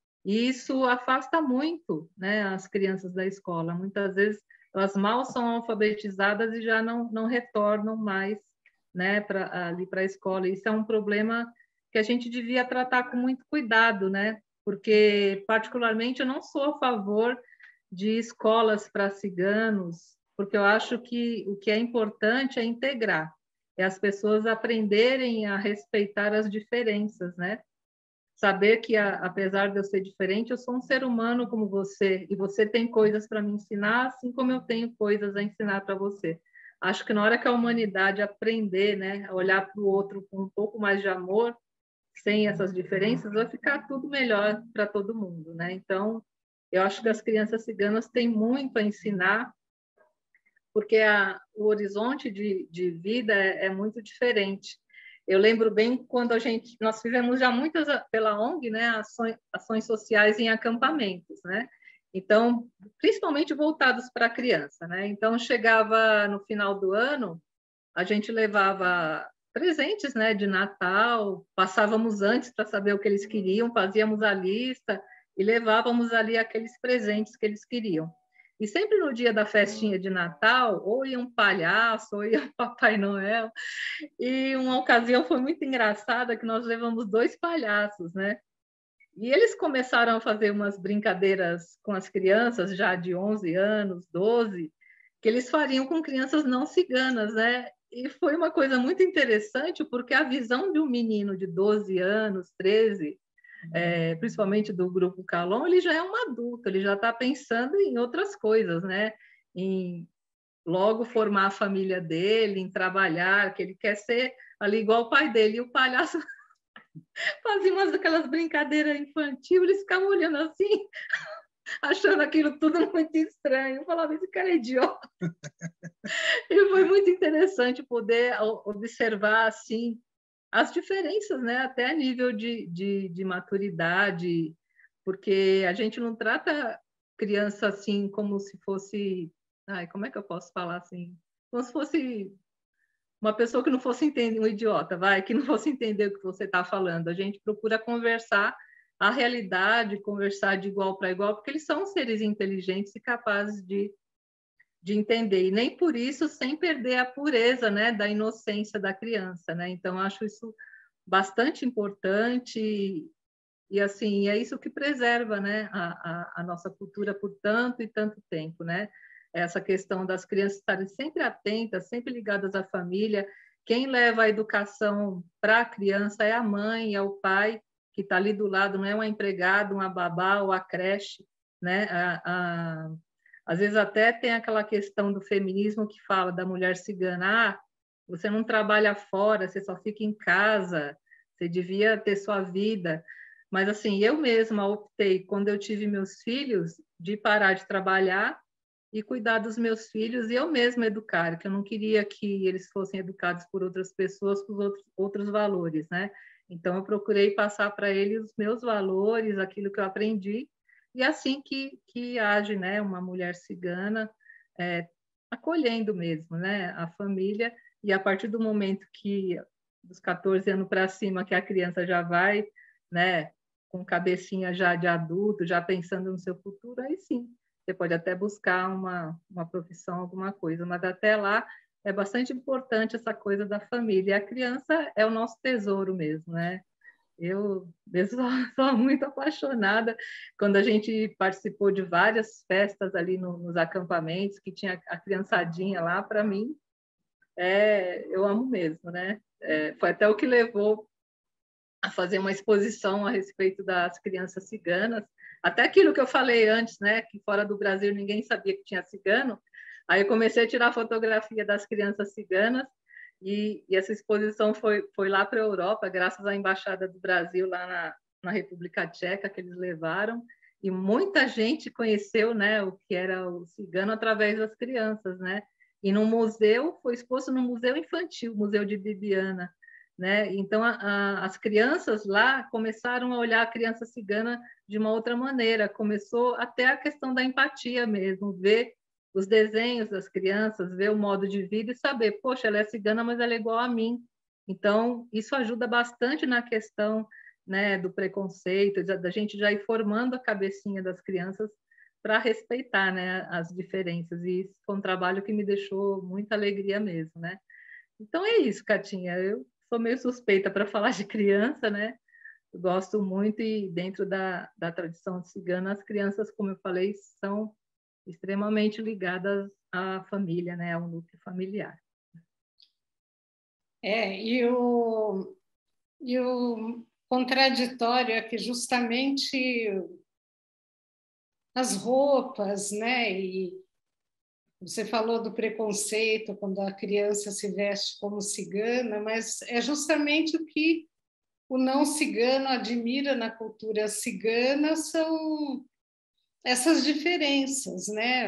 E isso afasta muito, né, as crianças da escola. Muitas vezes elas mal são alfabetizadas e já não retornam mais, né, ali para a escola. Isso é um problema que a gente devia tratar com muito cuidado, né? Porque, particularmente, eu não sou a favor de escolas para ciganos, porque eu acho que o que é importante é integrar, é as pessoas aprenderem a respeitar as diferenças, né? Saber que, apesar de eu ser diferente, eu sou um ser humano como você, e você tem coisas para me ensinar, assim como eu tenho coisas a ensinar para você. Acho que na hora que a humanidade aprender, né, a olhar para o outro com um pouco mais de amor, sem essas diferenças, vai ficar tudo melhor para todo mundo, né? Então, eu acho que as crianças ciganas têm muito a ensinar, porque o horizonte de vida é muito diferente. Eu lembro bem quando nós fizemos já muitas, pela ONG, né, ações sociais em acampamentos, né? Então, principalmente voltados para a criança, né? Então, chegava no final do ano, a gente levava presentes, né, de Natal, passávamos antes para saber o que eles queriam, fazíamos a lista e levávamos ali aqueles presentes que eles queriam. E sempre no dia da festinha de Natal, ou ia um palhaço, ou ia um Papai Noel. E uma ocasião foi muito engraçada que nós levamos 2 palhaços, né? E eles começaram a fazer umas brincadeiras com as crianças já de 11 anos, 12, que eles fariam com crianças não ciganas, né? E foi uma coisa muito interessante, porque a visão de um menino de 12 anos, 13, principalmente do grupo Calon, ele já é um adulto, ele já está pensando em outras coisas, né? Em logo formar a família dele, em trabalhar, que ele quer ser ali igual o pai dele. E o palhaço fazia umas daquelas brincadeiras infantis, eles ficavam olhando assim, achando aquilo tudo muito estranho. Eu falava, esse cara é idiota. E foi muito interessante poder observar assim as diferenças, né? Até a nível de maturidade, porque a gente não trata criança assim como se fosse... Ai, como é que eu posso falar assim? Como se fosse uma pessoa que não fosse entender, um idiota, que não fosse entender o que você está falando. A gente procura conversar a realidade, conversar de igual para igual, porque eles são seres inteligentes e capazes de entender, e nem por isso sem perder a pureza, né, da inocência da criança, né? Então, acho isso bastante importante e assim, é isso que preserva, né, a nossa cultura por tanto e tanto tempo, né? Essa questão das crianças estarem sempre atentas, sempre ligadas à família. Quem leva a educação para a criança é a mãe, é o pai, que está ali do lado, não é uma empregada, uma babá ou a creche, né? Às vezes até tem aquela questão do feminismo que fala da mulher cigana, você não trabalha fora, você só fica em casa, você devia ter sua vida. Mas assim, eu mesma optei, quando eu tive meus filhos, de parar de trabalhar e cuidar dos meus filhos e eu mesma educar, que eu não queria que eles fossem educados por outras pessoas com outros valores, né? Então, eu procurei passar para eles os meus valores, aquilo que eu aprendi, e assim que age, né, uma mulher cigana, acolhendo mesmo, né, a família, e a partir do momento que, dos 14 anos para cima, que a criança já vai, né, com cabecinha já de adulto, já pensando no seu futuro, aí sim, você pode até buscar uma profissão, alguma coisa, mas até lá é bastante importante essa coisa da família. E a criança é o nosso tesouro mesmo, né? Eu sou muito apaixonada. Quando a gente participou de várias festas ali nos acampamentos, que tinha a criançadinha lá, para mim, eu amo mesmo, né? Foi até o que levou a fazer uma exposição a respeito das crianças ciganas, até aquilo que eu falei antes, né, que fora do Brasil ninguém sabia que tinha cigano. Aí eu comecei a tirar fotografia das crianças ciganas e essa exposição foi lá para a Europa, graças à Embaixada do Brasil lá na República Tcheca, que eles levaram, e muita gente conheceu, né, o que era o cigano através das crianças, né? E no museu, foi exposto no Museu Infantil, Museu de Bibiana, né? Então, as crianças lá começaram a olhar a criança cigana de uma outra maneira, começou até a questão da empatia mesmo, ver os desenhos das crianças, ver o modo de vida e saber, poxa, ela é cigana, mas ela é igual a mim. Então, isso ajuda bastante na questão, né, do preconceito, da gente já ir formando a cabecinha das crianças para respeitar, né, as diferenças. E isso foi um trabalho que me deixou muita alegria mesmo, né? Então é isso, Catinha. Eu sou meio suspeita para falar de criança, né? Eu gosto muito e dentro da tradição cigana, as crianças, como eu falei, são extremamente ligadas à família, né? Ao núcleo familiar. E o contraditório é que justamente as roupas, né? E você falou do preconceito quando a criança se veste como cigana, mas é justamente o que o não cigano admira na cultura cigana são essas diferenças, né?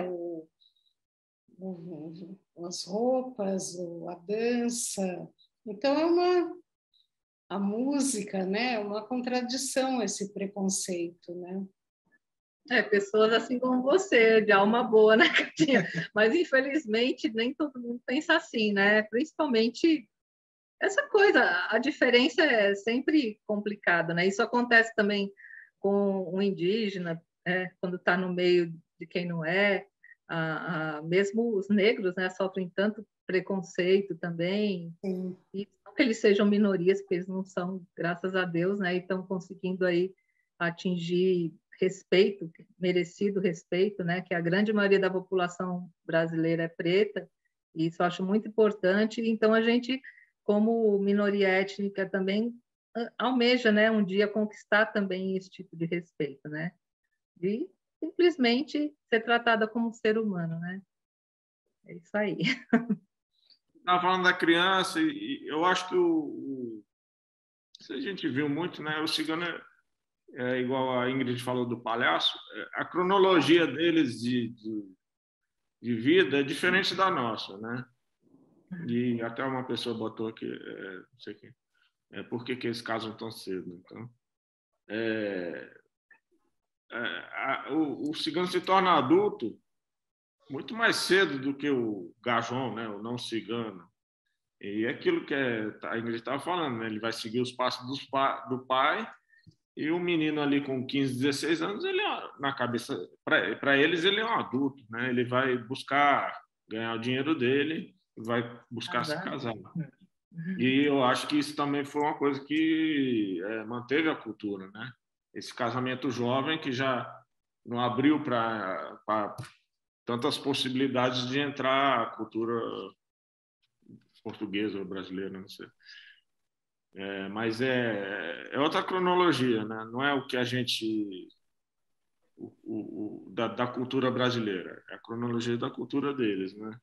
As roupas, a dança. Então a música, né? É uma contradição esse preconceito, né? Pessoas assim como você, de alma boa, né, Catinha? Mas, infelizmente, nem todo mundo pensa assim, né? Principalmente essa coisa, a diferença é sempre complicada, né? Isso acontece também com um indígena, quando está no meio de quem não é. mesmo os negros, né, sofrem tanto preconceito também, Sim. e não que eles sejam minorias, porque eles não são, graças a Deus, né, e estão conseguindo aí atingir respeito, merecido respeito, né, que a grande maioria da população brasileira é preta, e isso eu acho muito importante. Então, a gente, como minoria étnica, também almeja, né, um dia conquistar também esse tipo de respeito, né, e simplesmente ser tratada como um ser humano, né? É isso aí. Estava falando da criança, e eu acho que se a gente viu muito, né? O cigano é igual a Ingrid falou do palhaço, a cronologia deles de vida é diferente da nossa, né? E até uma pessoa botou aqui, não sei quem, por que eles casam tão cedo? Então, o cigano se torna adulto muito mais cedo do que o gajon, né? O não cigano. E é aquilo que a Ingrid estava falando, né? Ele vai seguir os passos do pai, e o menino ali com 15, 16 anos, ele na cabeça, para eles, ele é um adulto, né? Ele vai buscar ganhar o dinheiro dele, vai buscar se casar. E eu acho que isso também foi uma coisa que manteve a cultura, né? Esse casamento jovem que já não abriu para tantas possibilidades de entrar a cultura portuguesa ou brasileira, não sei. Mas é outra cronologia, né? Não é o que a gente... da cultura brasileira. É a cronologia da cultura deles, né?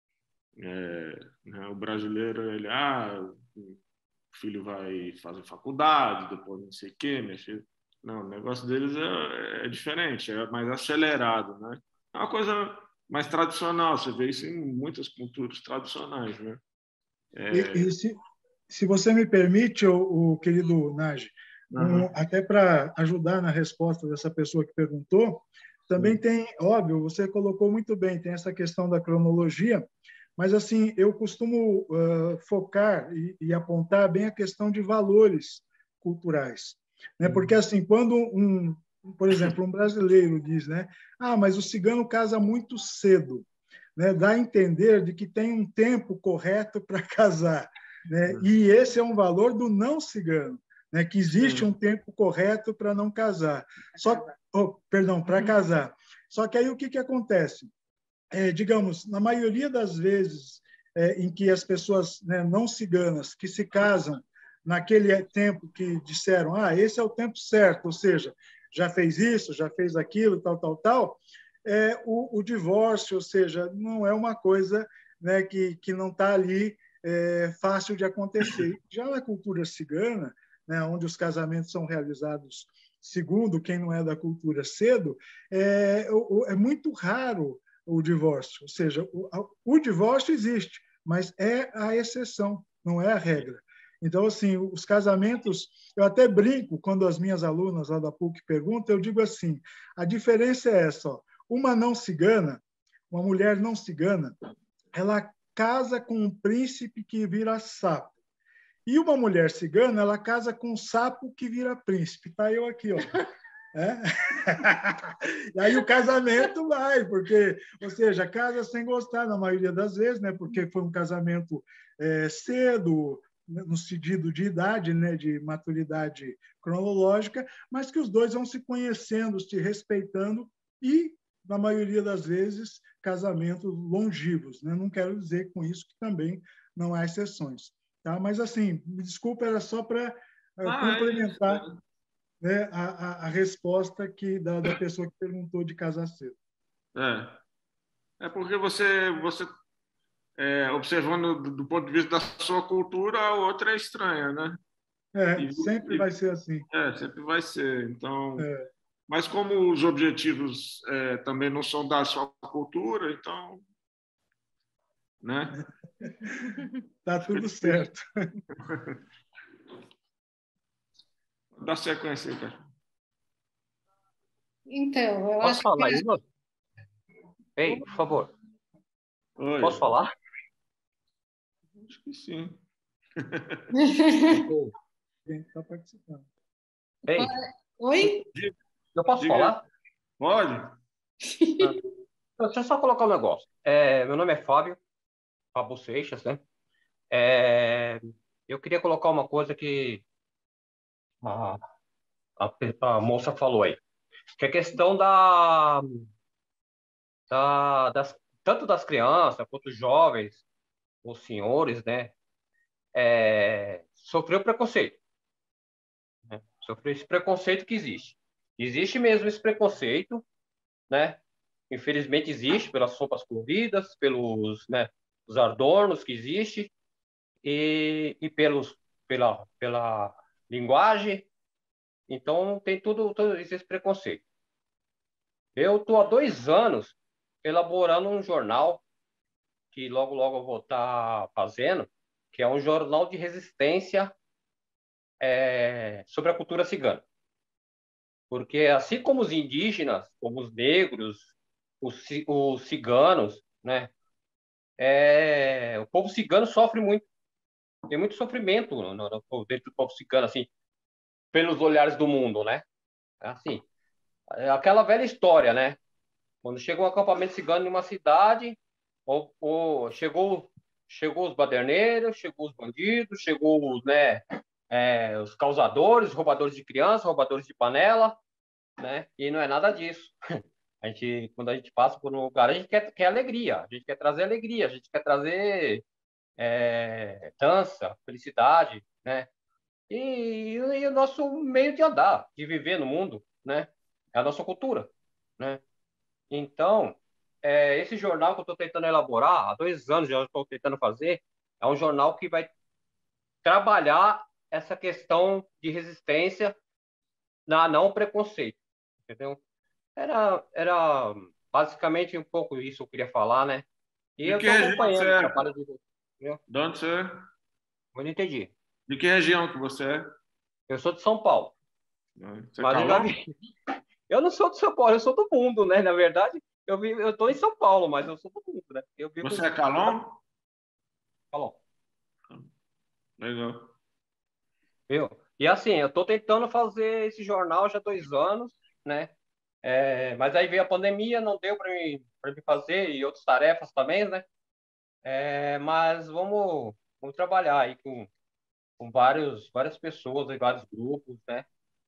O brasileiro, ele... o filho vai fazer faculdade, depois não sei o quê, minha filha... Não, o negócio deles é diferente, é mais acelerado, né? É uma coisa mais tradicional, você vê isso em muitas culturas tradicionais, né? E se você me permite, o querido Nage, até para ajudar na resposta dessa pessoa que perguntou, também tem, óbvio, você colocou muito bem, tem essa questão da cronologia, mas assim, eu costumo focar e apontar bem a questão de valores culturais, né? Porque assim, quando por exemplo, um brasileiro diz, né, mas o cigano casa muito cedo, né, dá a entender de que tem um tempo correto para casar, né? E esse é um valor do não cigano, né, que existe um tempo correto para não casar. Para casar. Só que aí o que acontece? Digamos, na maioria das vezes em que as pessoas, né, não ciganas que se casam naquele tempo que disseram, esse é o tempo certo, ou seja, já fez isso, já fez aquilo, tal, o divórcio, ou seja, não é uma coisa, né, que não está ali fácil de acontecer. Já na cultura cigana, né, onde os casamentos são realizados segundo quem não é da cultura cedo, é muito raro o divórcio. Ou seja, o divórcio existe, mas é a exceção, não é a regra. Então, assim, os casamentos, eu até brinco quando as minhas alunas lá da PUC perguntam, eu digo assim, a diferença é essa, ó, uma não cigana, uma mulher não cigana, ela casa com um príncipe que vira sapo. E uma mulher cigana, ela casa com um sapo que vira príncipe. Tá eu aqui, ó. E aí o casamento vai, porque, ou seja, casa sem gostar na maioria das vezes, né? Porque foi um casamento cedo, no sentido de idade, né? De maturidade cronológica, mas que os dois vão se conhecendo, se respeitando e, na maioria das vezes, casamentos longevos, né? Não quero dizer com isso que também não há exceções, tá? Mas assim, me desculpa, era só para complementar, né, a resposta da pessoa que perguntou de casar cedo. Porque você observando do ponto de vista da sua cultura, a outra é estranha, né? Sempre vai ser assim. Sempre vai ser. Então, mas como os objetivos também não são da sua cultura, então, né? Tá tudo certo. Dá sequência aí, cara. Então, eu Posso acho falar, que... Igor? Ei, por favor. Oi. Posso falar? Acho que sim. Quem está participando? Ei, Oi? eu posso falar? Pode. Deixa eu só colocar um negócio. Meu nome é Fábio Seixas, né? Eu queria colocar uma coisa que a, a moça falou aí, que é a questão tanto das crianças quanto dos jovens, os senhores, né? Sofreu preconceito, né? Sofreu esse preconceito que existe. Existe mesmo esse preconceito, né? Infelizmente existe pelas roupas coloridas, pelos, né, os adornos que existe e pela linguagem. Então tem todo esse preconceito. Eu estou há 2 anos elaborando um jornal que logo logo eu vou estar fazendo, que é um jornal de resistência sobre a cultura cigana. Porque assim como os indígenas, como os negros, os ciganos, né? O povo cigano sofre muito, tem muito sofrimento dentro do povo cigano, assim, pelos olhares do mundo, né? Assim, aquela velha história, né? Quando chega um acampamento cigano em uma cidade, chegou os baderneiros, chegou os bandidos, chegou os, né, os causadores, roubadores de criança, roubadores de panela, né? E não é nada disso. Quando a gente passa por um lugar, a gente quer alegria, a gente quer trazer alegria, a gente quer trazer dança, felicidade, né? E o nosso meio de andar, de viver no mundo, né? É a nossa cultura, né? Então, esse jornal que eu estou tentando elaborar, há 2 anos já estou tentando fazer, é um jornal que vai trabalhar essa questão de resistência na não preconceito, entendeu? Era basicamente um pouco isso que eu queria falar, né? E De eu que estou região você acompanhando o é? trabalho de vocês, entendeu? De onde você é? Eu não entendi. De que região que você é? Eu sou de São Paulo, Você é mas eu já Calão? vi. Eu não sou de São Paulo, eu sou do mundo, né? Na verdade, eu estou em São Paulo, mas eu sou do mundo, né? Eu vivo Você é em Calão? São Legal. viu? E assim, eu estou tentando fazer esse jornal já há 2 anos, né? Mas aí veio a pandemia, não deu para mim fazer, e outras tarefas também, né? Mas vamos trabalhar aí com várias pessoas e vários grupos, né?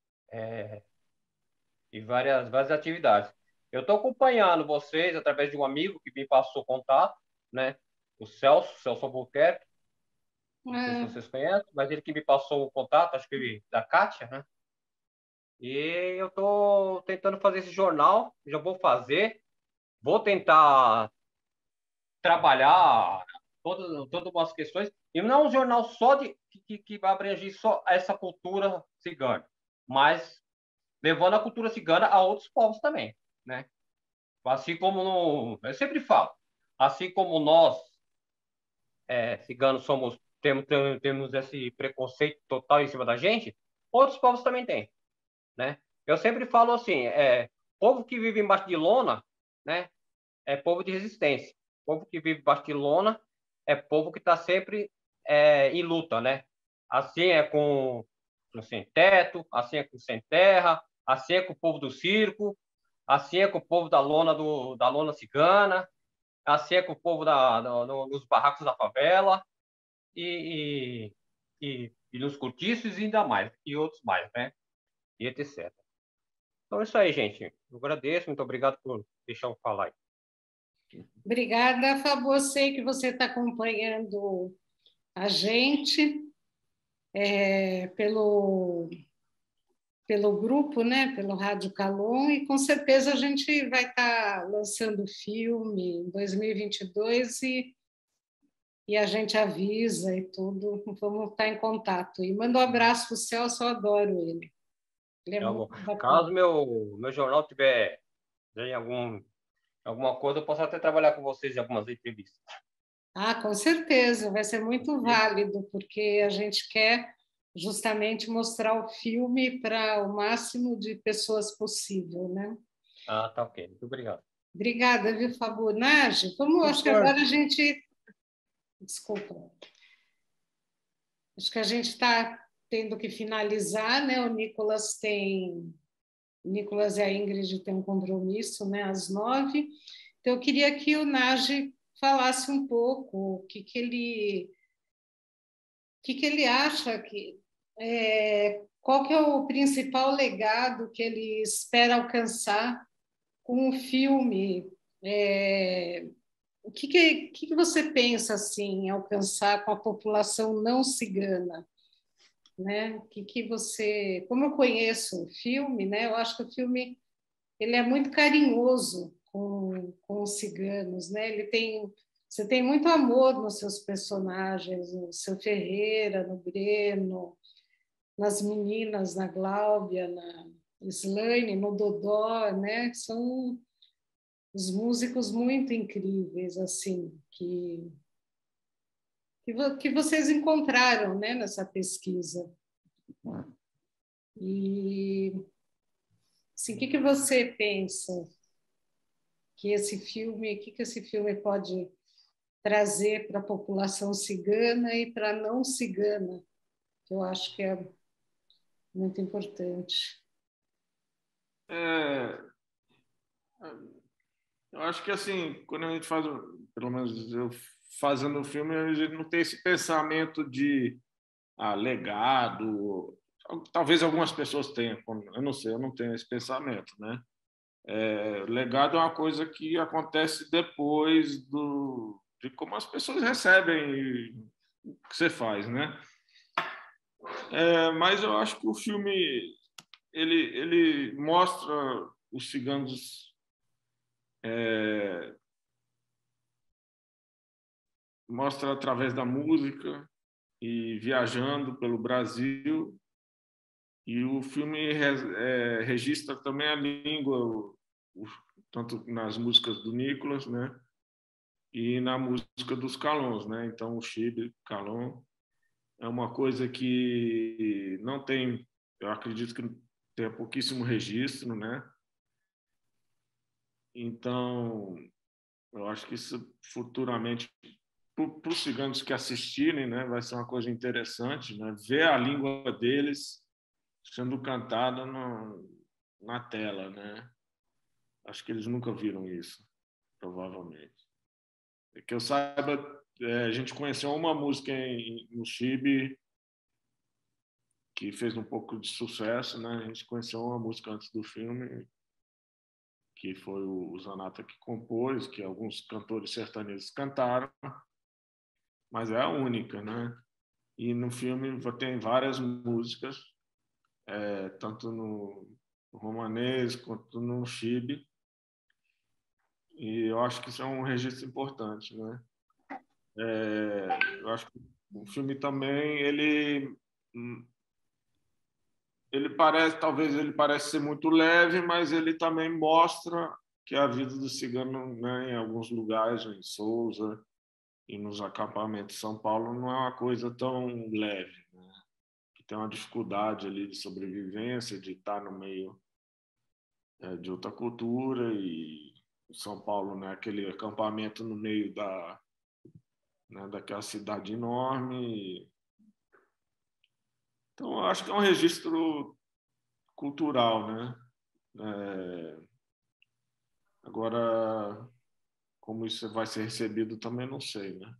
E várias atividades. Eu estou acompanhando vocês através de um amigo que me passou contato, né? O Celso Albuquerque, não sei se É, vocês conhecem, mas ele que me passou o contato, acho que da Kátia, né? E eu estou tentando fazer esse jornal, já vou tentar trabalhar todas as questões, e não é um jornal só que vai abranger só essa cultura cigana, mas levando a cultura cigana a outros povos também, né? Assim como eu sempre falo, assim como nós, ciganos, temos esse preconceito total em cima da gente, outros povos também têm, né? Eu sempre falo assim, povo que vive embaixo de lona, né, é povo de resistência. Povo que vive embaixo de lona é povo que está sempre em luta, né? Assim é com sem teto, assim é com sem terra, assim é com o povo do circo, assim é com o povo da lona cigana, assim é com o povo nos barracos da favela e nos cortiços e ainda mais, e outros mais, né? E etc. Então é isso aí, gente. Eu agradeço, muito obrigado por deixar eu falar aí. obrigada, Fábio. Eu sei que você está acompanhando a gente pelo grupo, né? Pelo Rádio Calon, e com certeza a gente vai estar lançando filme em 2022 e a gente avisa e tudo. Vamos estar em contato. E manda um abraço para o Celso, eu adoro ele. Ele é muito bacana. Caso meu jornal tiver em alguma coisa, eu posso até trabalhar com vocês em algumas entrevistas. Ah, com certeza, vai ser muito válido, porque a gente quer justamente mostrar o filme para o máximo de pessoas possível, né? Ah, tá ok. Muito obrigado. Obrigada, viu, Fábio? Nage, acho que agora a gente... Desculpa. Acho que a gente está tendo que finalizar, né? O Nicolas e a Ingrid têm um compromisso, né? Às 9h. Então, eu queria que o Nagy falasse um pouco o que ele acha qual que é o principal legado que ele espera alcançar com o filme. O que você pensa assim em alcançar com a população não cigana, né? Como eu conheço o filme, né? Eu acho que o filme ele é muito carinhoso com os ciganos, né? Você tem muito amor nos seus personagens, no seu Ferreira, no Breno, nas meninas, na Gláudia, na Slaine, no Dodó, né? São os músicos muito incríveis, assim, que vocês encontraram, né, nessa pesquisa. E assim, o que você pensa que esse filme pode trazer para a população cigana e para a não cigana, que eu acho que é muito importante. Eu acho que, assim, quando a gente faz, pelo menos eu fazendo o filme, a gente não tem esse pensamento de legado. Talvez algumas pessoas tenham, eu não sei, eu não tenho esse pensamento, né? Legado é uma coisa que acontece depois de como as pessoas recebem o que você faz, né? Mas eu acho que o filme ele mostra os ciganos mostra através da música e viajando pelo Brasil, e o filme registra também a língua, tanto nas músicas do Nicolas, né, e na música dos Calons, né? Então o Chibe, Calon, é uma coisa que não tem, eu acredito que tem pouquíssimo registro, né? Então eu acho que isso futuramente, para os ciganos que assistirem, né, vai ser uma coisa interessante, né, ver a língua deles sendo cantada na tela, né? Acho que eles nunca viram isso, provavelmente. Que eu saiba, a gente conheceu uma música no Chibe que fez um pouco de sucesso, né? A gente conheceu uma música antes do filme, que foi o Zanata que compôs, que alguns cantores sertanejos cantaram, mas é a única, né? E no filme tem várias músicas, tanto no romanês quanto no Chibe, e eu acho que isso é um registro importante, né? Eu acho que o filme também talvez ele parece ser muito leve, mas ele também mostra que a vida do cigano, né, em alguns lugares, em Sousa e nos acampamentos de São Paulo, não é uma coisa tão leve, né? Que tem uma dificuldade ali de sobrevivência, de estar no meio de outra cultura, e São Paulo, né, aquele acampamento no meio daquela cidade enorme. Então, eu acho que é um registro cultural, né? Agora, como isso vai ser recebido, também não sei, né?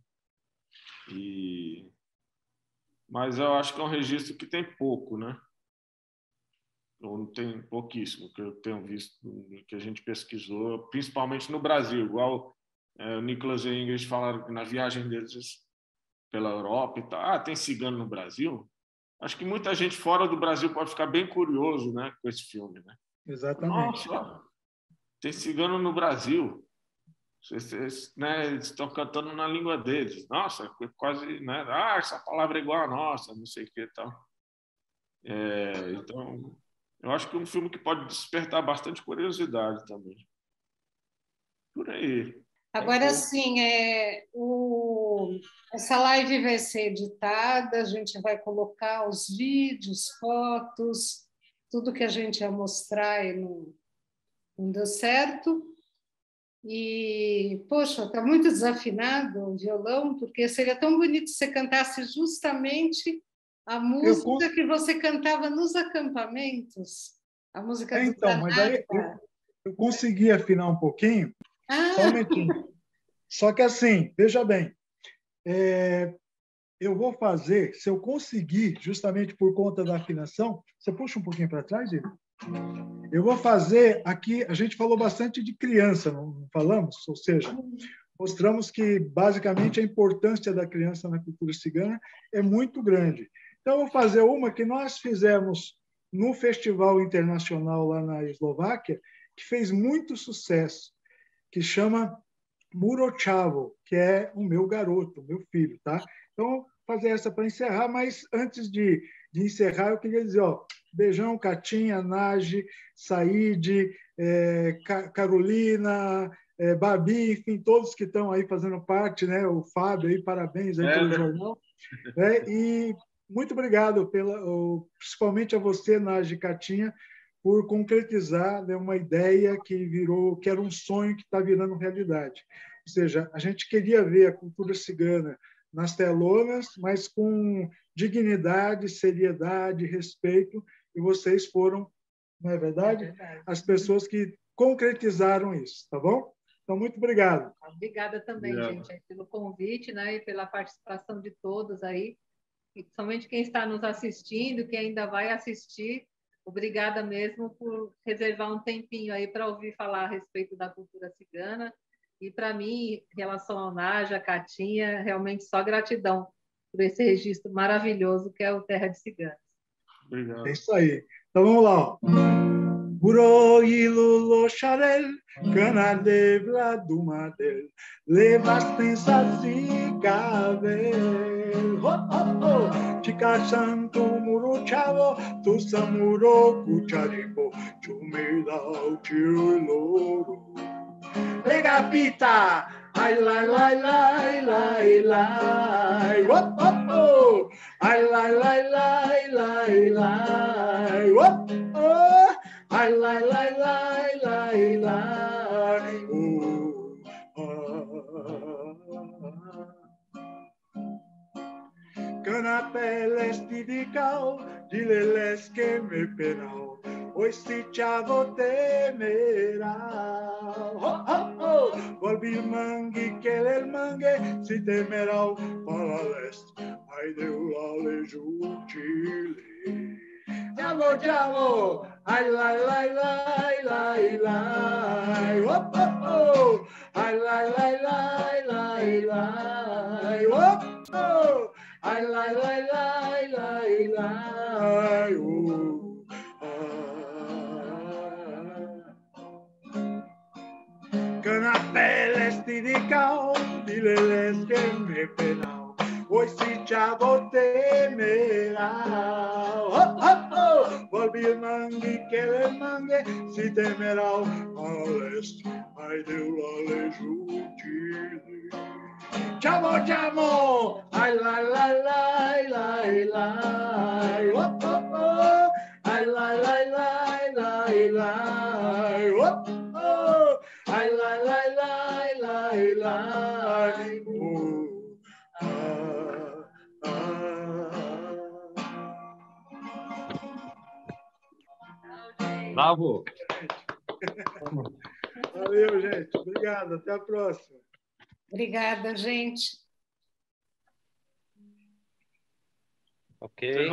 Mas eu acho que é um registro que tem pouco, né? Ou não tem pouquíssimo, que eu tenho visto, que a gente pesquisou, principalmente no Brasil, igual o Nicolas e a Ingrid falaram que na viagem deles pela Europa e tal, tem cigano no Brasil? Acho que muita gente fora do Brasil pode ficar bem curioso, né, com esse filme, né? Exatamente. Nossa, tem cigano no Brasil. Né, eles estão cantando na língua deles. Nossa, quase, né? Essa palavra é igual a nossa, não sei o que e tal. Então, eu acho que é um filme que pode despertar bastante curiosidade também. Por aí. Agora sim, essa live vai ser editada, a gente vai colocar os vídeos, fotos, tudo que a gente ia mostrar e não deu certo. E, poxa, está muito desafinado o violão, porque seria tão bonito se você cantasse justamente a música que você cantava nos acampamentos, a música do então, mas aí eu consegui afinar um pouquinho. Só um momentinho. Só que assim, veja bem, eu vou fazer, se eu conseguir, justamente por conta da afinação, você puxa um pouquinho para trás, Igor? Eu vou fazer aqui, a gente falou bastante de criança, não falamos? Ou seja, mostramos que, basicamente, a importância da criança na cultura cigana é muito grande. Então, eu vou fazer uma que nós fizemos no Festival Internacional lá na Eslováquia, que fez muito sucesso, que chama Murochavo, que é o meu garoto, o meu filho, tá? Então, fazer essa para encerrar, mas antes de encerrar, eu queria dizer, beijão, Catinha, Nage, Saíde, Carolina, Babi, enfim, todos que estão aí fazendo parte, né? O Fábio aí, parabéns aí pelo jornal. E muito obrigado, principalmente a você, Nage, Catinha, por concretizar, né, uma ideia que era um sonho que está virando realidade. Ou seja, a gente queria ver a cultura cigana nas telonas, mas com dignidade, seriedade, respeito, e vocês foram, não é verdade? As pessoas que concretizaram isso, tá bom? Então, muito obrigado. Obrigada também, gente, pelo convite, né, e pela participação de todos aí, e principalmente quem está nos assistindo, quem ainda vai assistir. Obrigada mesmo por reservar um tempinho aí para ouvir falar a respeito da cultura cigana. E, para mim, em relação ao Naja, a Catinha, realmente só gratidão por esse registro maravilhoso que é o Terra de Ciganos. Obrigado. É isso aí. Então, vamos lá. Buro ilulo sharel, canade vladumadel, levas pensasi gavel. Ho, ho, ho. Chica santo muro chavo, tu samuro cucharipo, chumida chiloro. Lega pita, ai lai lai lai lai lai, ho, ho, ho. Ai lai lai lai lai lai, ho, ho. Ai, lai, lai, lai, lai, lai, Canapeles tidicao, dileles que me penao, oi si chavo temerao, ho, ho, ho, volvi mangui que el mangue, si temerao para leste, ai deu la leju Chile. Chavo, chavo, ai, lai, lai, lai, lai, lai, oh, oh, oh, ai, lai, lai, lai, lai, lai, oh, oh, ai, lai, lai, lai, lai, lai, oh, Canapeles tidicao, dileles que me penao, hoy si chavo temerao, oh, oh, oh, volvi el mangue que el mangue, si temerao al este, ay deu la leju Chile. Chavo, chavo, ay, lai, lai, lai, lai, lai, oh, oh, oh, ay, lai, lai, lai, lai, lai, oh, oh, ay, lai, lai, lai, lai, lai, oh. Bravo! Valeu, gente. Obrigado. Até a próxima. Obrigada, gente. Ok.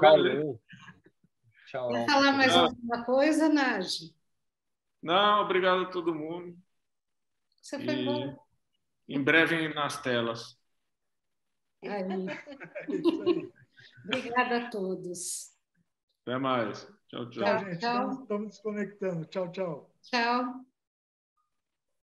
Tchau. Quer falar mais alguma coisa, Nage? Não, obrigado a todo mundo. Você foi bom. Em breve nas telas. Aí. Obrigada a todos. Até mais. Tchau, tchau. Tchau, gente. Estamos desconectando. Tchau, tchau. Tchau.